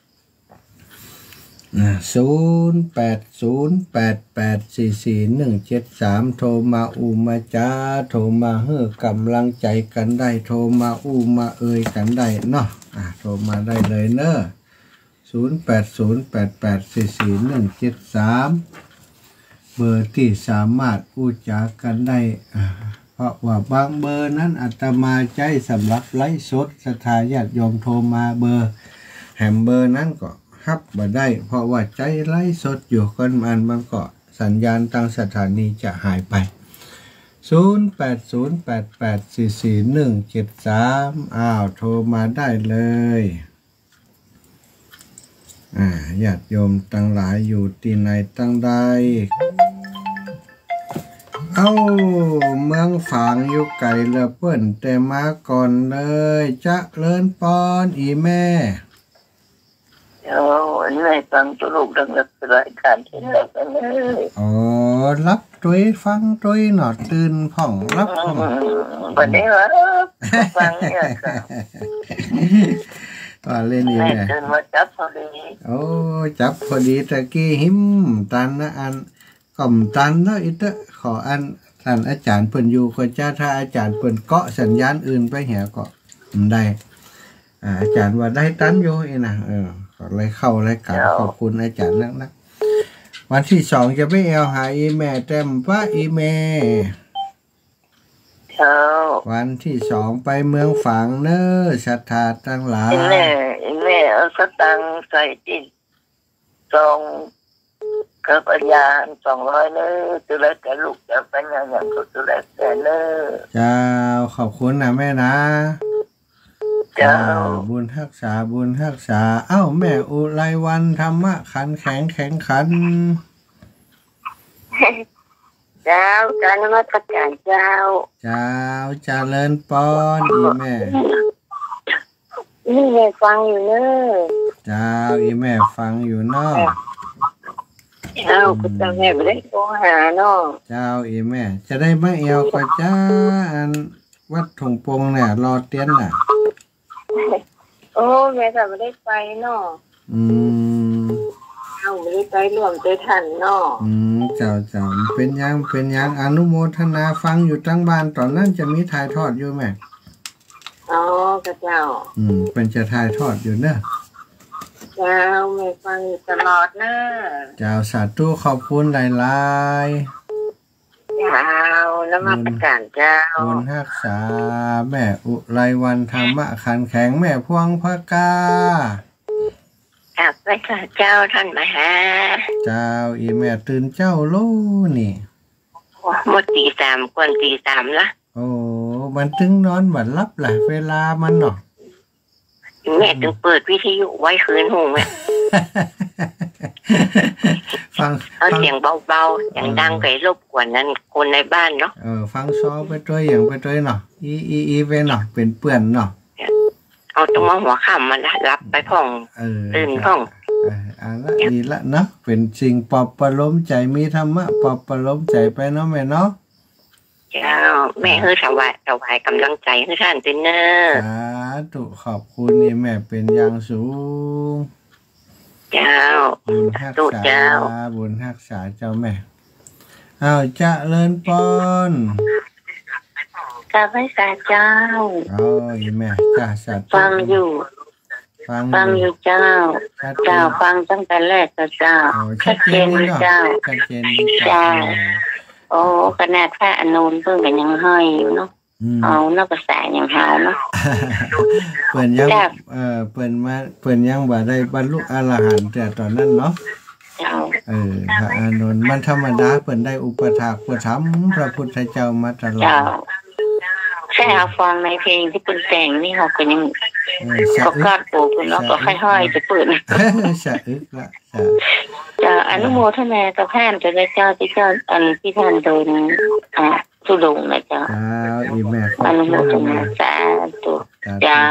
ศูนย์แปดศูนย์แปดแปดสี่สี่หนึ่งเจ็ดสามโทรมาอูมาจ้าโทรมาเฮือกำลังใจกันได้โทรมาอูมาเอ่ยกันได้เนาะอ่ะโทรมาได้เลยเนอะศูนย์แปดศูนย์แปดแปดสี่สี่หนึ่งเจ็ดสามเบอร์ที่สามารถพูดจากันได้เพราะว่าบางเบอร์นั้นอาตมาใจสำหรับไลฟ์สดศรัทธาญาติโยมโทรมาเบอร์แหมเบอร์นั้นก็ฮับมาได้เพราะว่าใจไลฟ์สดอยู่กันมันมันก็สัญญาณทางสถานีจะหายไปศูนย์แปดศูนย์แปดแปดสี่สี่หนึ่งเจ็ดสามอ้าวโทรมาได้เลยอ่าญาติโยมตั้งหลายอยู่ที่ไหนตั้งใดเอ้าเมืองฝางอยู่ไกลเหลือเปิ้นแต่มาก่อนเลยจะเลินปอนอีแม่โอ้ยในฟังตุลูกดังรับรายการที่ไหนกันเลยอ๋อรับตุยฟังตุยหนอตื่นผ่องรับผ่องวันนี้วะฟังเนี่ยครับว่าเล่นอยู่เนี่ยตื่นมาจับพอดีโอ้จับพอดีตะกี้หิมตันนะอันก่อมตันแล้วอีเตอขออันท่านอาจารย์เปิ้นอยู่ก็จ้าถ้าอาจารย์เปิ้นเกาะสัญญาณอื่นไปเหี่ยก็ได้อาจารย์ว่าได้ตันอยู่เองนะเออก็เลยเข้ารายการขอบคุณอาจารย์นักนักวันที่สองจะไปแอลหาอีแม่เต็มป้าอีแม่วันที่สองไปเมืองฝางเนอศรัทธาตั้งหลายแม่แม่เอาสตังใส่ติดซองกับปัญญาสองร้อยเนอตัวแรกแต่ลูกจะปัญญาอย่างตัวแรกแต่เนอเจ้าขอบคุณนะแม่นะเจ้าบุญรักษาบุญรักษาเอ้าแม่อุไรวันธรรมะขันแข็งแข็งขันจเจ้าการนมัสการเจ้าเจ้าเจริญปอนอีแม่นี่แม่ฟังอยู่เนอะเจ้าอีแม่ฟังอยู่เนาะเจ้าคุณเจ้าแม่ไม่ได้โทรหาเนาะเจ้าอีแม่จะได้มาเอวกับจ้าอันวัดถงปงเนี่ยรอเตี้ยนน่ะโอ้แม่แต่ไม่ได้ไปเนาะอืมเอาไม่ได้ไปร่วมใจทันเนาะอืมเจ้าเจ้าเป็นยังเป็นยังอนุโมทนาฟังอยู่ตั้งบ้านตอนนั้นจะมีถ่ายทอดอยู่แม่อ๋อกระเจ้าอืมเป็นจะถ่ายทอดอยู่เนอะเจ้าไม่ฟังตลอดเนอะเจ้าสาธุขอบคุณหลายๆเจ้าแล้วมาประกาศเจ้าบุญรักษาแม่อุไรวันธรรมะขันแข็งแม่พวงพระกากลับไปค่ะเจ้าท่านมหาเจ้าอีแม่ตื่นเจ้าโลนี่หมดตีสามควรตีสามละโอ้มันตึงนอนบัดรับแหละเวลามันเนาะแม่ตึงเปิดวิทยุไว้คืนหูแม่ฟังเอาเสียงเบาๆอย่างดังไปรบกวนนั้นคนในบ้านเนาะเออฟังซอไปตัวอย่างไปตัวเนาะอีอีอีไปเนาะเป็นเปื่อนเนาะเอาตรงมาหัวค่ำมารับไปพ่องตื่นพ่องเอออ่าละดีละเนาะเป็นสิ่งปลอบประโลมใจมีธรรมะปลอบประโลมใจไปเนาะแม่เนาะเจ้าแม่เฮ้ยถวายถวายกำลังใจให้ท่านเป็นเนอสาธุขอบคุณนี่แม่เป็นอย่างสูงเจ้าบุญรักษาบุญรักษาเจ้าแม่เอาเจริญปอนกราบไหว้ศาลเจ้าโอ้ยแม่จ้าสัตว์ฟังอยู่ฟังอยู่เจ้าเจ้าฟังตั้งแต่แรกก็เจ้าชัดเจนเจ้าชัดเจนเจ้าโอ้ขนาดพระอนุนเพิ่งกันยังห้อยอยู่เนาะเอานอกกระแสยังหาเนาะเปิ่นยังเออเปิ่นมาเปิ่นยังบ่ได้บรรลุอรหันต์แต่ตอนนั้นเนาะเออพระอนุนมันธรรมดาเปิ่นได้อุปถากอุปถัมภ์พระพุทธเจ้ามาตลอดใช่เอาฟังในเพลงที่เป็นแต่งนี่เขาก็ยังเขาคาดปูคุณเนาะก็ค่อยๆจะเปิดสะอึกละจะอนุโมทนากับท่านจะได้เจ้าที่เจ้าอันที่ท่านเดินอ่าทุดงนะเจ้าอีแม่อนุโมทนาสาธุเจ้า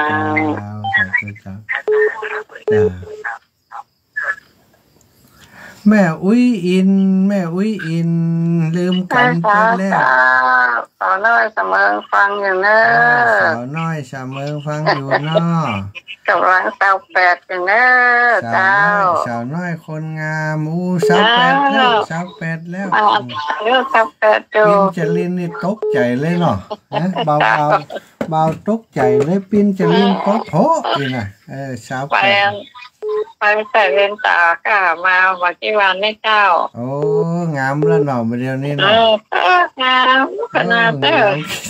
แม่อุ้ยอินแม่อุ้ยอินลืมกันไปแล้วสาวน้อยเสมอฟังอยู่เนอะสาวน้อยเสมอฟังอยู่เนาะกำลังสาวแปดอยู่เนอะเจ้าสาวน้อยคนงามอู้สาวแปดแล้วสาวแปดแล้วเรื่องสาวแปดจูปินจะลินนี่ตกใจเลยเนาะเบาเบาเบาตกใจเลยปินจะลินก็โถอีน่ะเออสาวแปดไปใส่เลนตาค่ะมาวันที่วันนี้เจ้าโอ้งามแล้วเนาะเดี๋ยวนี้เนาะงามขนาดเด้อ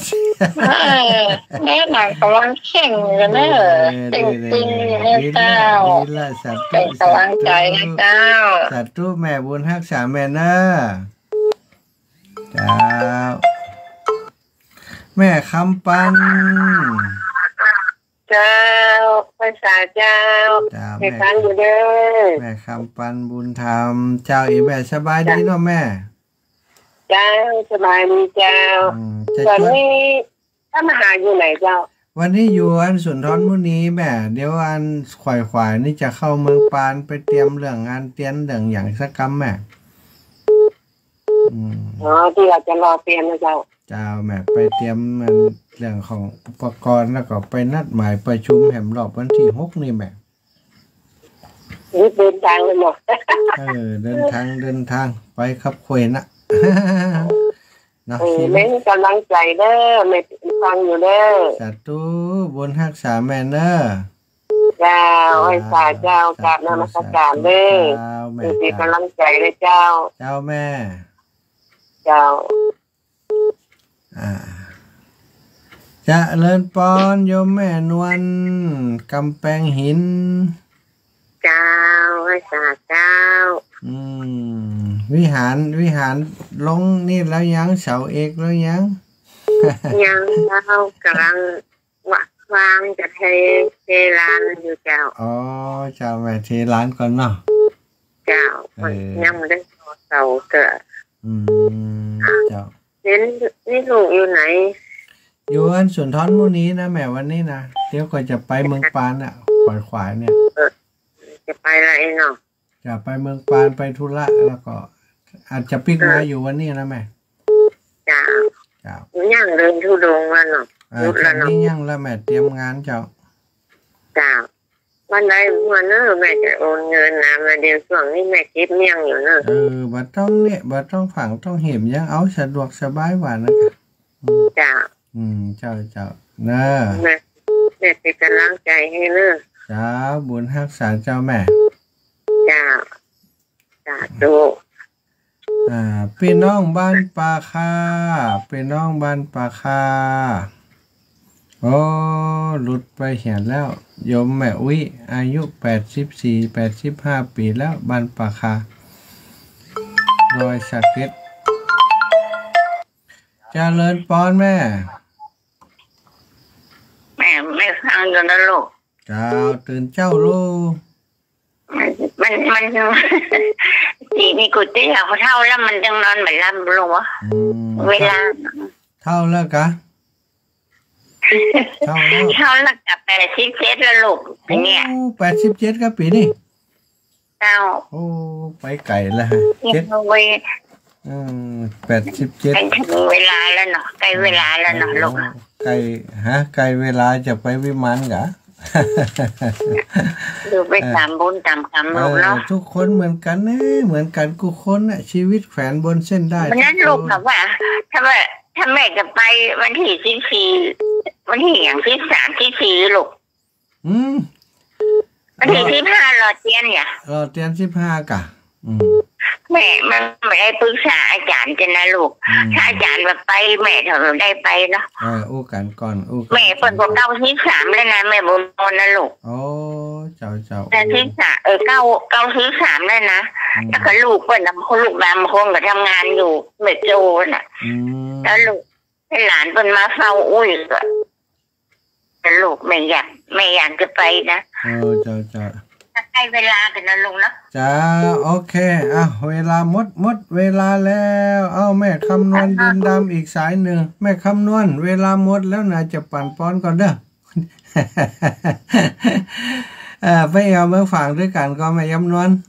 แม่หนังกำลังเข่งกันเนอะจริงจริงเนี่ยเจ้าเป็นกำลังใจนะเจ้าสาธุแม่บุญรักษาแม่เนอะเจ้าแม่คำปันเจ้าภาษาเจ้าแม่ฟังอยู่เด้อแม่คำปันบุญธรรมเจ้าอีแม่สบายดีเนาะแม่เจ้าสบายดีเจ้าวันนี้ถ้ามาหาอยู่ไหนเจ้าวันนี้อยู่อันสุนทรมุนีแม่เดี๋ยวอันขวายขวายนี่จะเข้าเมืองปานไปเตรียมเรื่องงานเตรียมเรื่องอย่างสักกรรมแม่อ๋อที่เราจะรอเตรียมนะเจ้าเจ้าแม่ไปเตรียมมันเรื่องของอุปกรณ์แล้วก็ไปนัดหมายประชุมแห่มรอบวันที่หกนี่แม่เดินทางเลยหมดเออเดินทางเดินทางไปขับคุยนะนะแม่กำลังใจเด้อแม่ฟังอยู่เด้อสาธุบุญรักษาแม่เด้อเจ้าไอ้สาเจ้ากราบนมัสการเด้อเป็นกำลังใจเลยเจ้าเจ้าแม่เจ้าอ่าจะเลินปอนโยมแม่นวลกำแพงหินเจ้าไอ้สาเจ้าอืมวิหารวิหารลงนี่แล้วยังเสาเอกแล้วยังยังเรากำลังวางจะเทเทลานอยู่เจ้าอ๋อเจ้าแม่เทลานก่อนเนาะเจ้ายังไม่ได้เสาเกิดอืมเอเจ้าเห็นนี่ลูกอยู่ไหนอยู่อันสุนทรมุนีนะแม่วันนี้นะเดี๋ยวก็จะไปเมืองปานอ่ะขวายขวายเนี่ยจะไปอะไรเนาะจะไปเมืองปานไปธุระแล้วก็อาจจะปิกมาอยู่วันนี้นะแม่จ้าจ้าย่างเดินทุดงแล้วเนาะยุดแล้วเนาะนี่ย่างแล้วแม่เตรียมงานเจ้าจ้าวันใดวันนึงแม่จะโอนเงินนะมาเดือนส่วนนี้แม่เก็บเมี่ยงอยู่เนอะเออบัดต้องเนี่ยบัดต้องฝังต้องเห็มยังเอาสะดวกสบายกว่านะคะจ้าอืมเจ้าเจ้าเนอะแม่แม่เป็นกำลังใจให้เนอะจ้าบุญฮักษาเจ้าแม่จ้าจ้าดูอ่าพี่น้องบ้านปาคาพี่น้องบ้านปาคาโอ้หลุดไปเห็นแล้วโยมแม่อุ้ยอายุแปดสิบสี่แปดสิบห้าปีแล้วบ้านปาคาโดยสักดิ์สิทธิ์เจริญปอนแม่แม่ไม่ฟังอยู่นะลูกเจ้าตื่นเจ้าลูกมันมันมันจีมีกุฏิเขาเท่าแล้วมันยังนอนไม่หลับลงวะเวลาเท่าแล้วกะเท่าแล้วเท่าแล้วกับแปดสิบเจ็ดแล้วลูกเนี่ยแปดสิบเจ็ดก็ปีนี่เจ้าโอ้ไปไก่แล้วเจ็ดอืมแปดสิบเจ็ดใกล้ถึงเวลาแล้วเนาะใกล้เวลาแล้วเนาะลูกใกล้ฮะใกล้เวลาจะไปวิมานกะดูไปตามบุญตามกรรมลูกเนาะทุกคนเหมือนกันนะเหมือนกันกูคนน่ะชีวิตแขวนบนเส้นได้เพราะนั้นลูกแบบว่าถ้าว่าถ้าแม่จะไปวันที่สิบสี่วันที่อย่างที่สามที่สี่ลูกอืมวันที่สิบห้ารอเตียนเนี่ยรอเตียนสิบห้ากะอืมแม่มันไม่ได้ปรึกษาอาจารย์จะนะลูกถ้าอาจารย์แบบไปแม่เธอได้ไปเนาะเอออู้กันก่อนอู้แม่เปิดบอกเก้าที่สามแล้วนะแม่บุญนนะลูกโอ้เจ้าเจ้าแต่ที่สามเออเก้าเก้าที่สามแล้วนะแล้วก็ลูกเปิดนำคนลูกบางคนก็ทำงานอยู่เมโจน่ะแล้วลูกให้หลานเปิดมาเฝ้าอุ้ยก็แต่ลูกไม่อยากไม่อยากจะไปนะเออเจ้าเจ้าใกล้เวลากันนะลุงนะจ้าโอเคอ่ะเวลาหมดหมดเวลาแล้วเอาแม่คำนวณดินดำอีกสายหนึ่งแม่คำนวณเวลาหมดแล้วนะจะปั่นป้อนก่อนเด้อเออไปเอาเมื่อฝังด้วยกันก็ไม่ย้ำนวล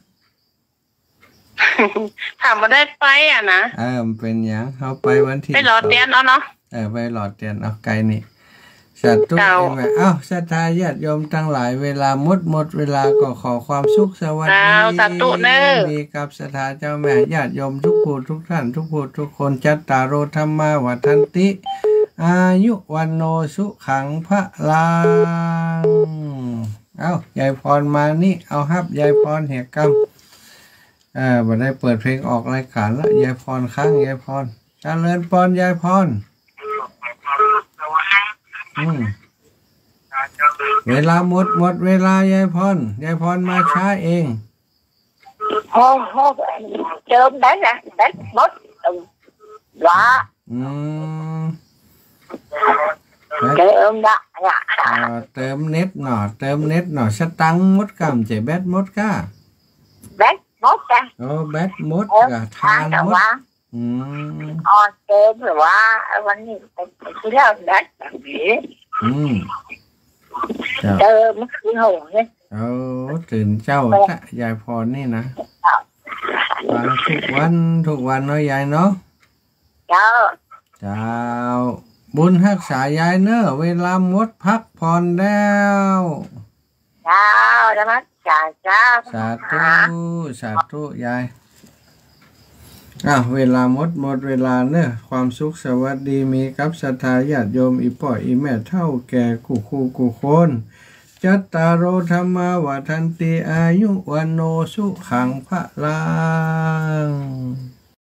ถามมาได้ไปอ่ะนะเออเป็นอย่างเขาไปวันที่ไปหลอดเตียนเอาเนาะเออไปหลอดเตียนเอาไกลนี่สัตว์ทุกข์ไหมเอ้าศรัทธาญาติโยมทั้งหลายเวลาหมดหมดเวลาก็ขอความสุขสวัสดีมีกับศรัทธาเจ้าแม่ญาติโยมทุกผู้ทุกท่านทุกผู้ทุกคนจัตตารโอธรรมาวัฏันติอายุวันโนสุขังพระลังเอ้ายายพรมานี่เอาฮับยายพรเหตุกรรมอ่าบัดได้เปิดเพลงออกรายการแล้วยายพรค้างยายพรเจริญพรยายพรเวลาหมดหมดเวลายายพรยายพรมาช้าเองโอ้โหเติมได้นะได้หมดว้าอืมเติมได้เติมเน็ตหน่อเติมเน็ตหน่อสตังค์มดกำเจ็บแบตมดก้าแบตมดก้าโอ้แบตมดกับทานมดอืมอ๋อเติมหรือว่าวันนี้ไปที่แล้วแบตแบบนี้อืมเติมคือหงเนี่ยเอาตื่นเจ้าจ้ะยายพรนี่นะฟังทุกวันทุกวันเนาะยายเนาะเจ้าเจ้าบุญรักษายายเนอะเวลาหมดพักผ่อนแล้วเจ้าธรรมะจ้าเจ้าสาธุสาธุยายอ่ะเวลาหมดหมดเวลาเนอะความสุขสวัสดีมีกับศรัทธาญาติโยมอีพ่ออีแม่เท่าแก่กูคู่กูคนจัตตารโอธรรมาวัฏันติอายุวันโนสุขังพระลัง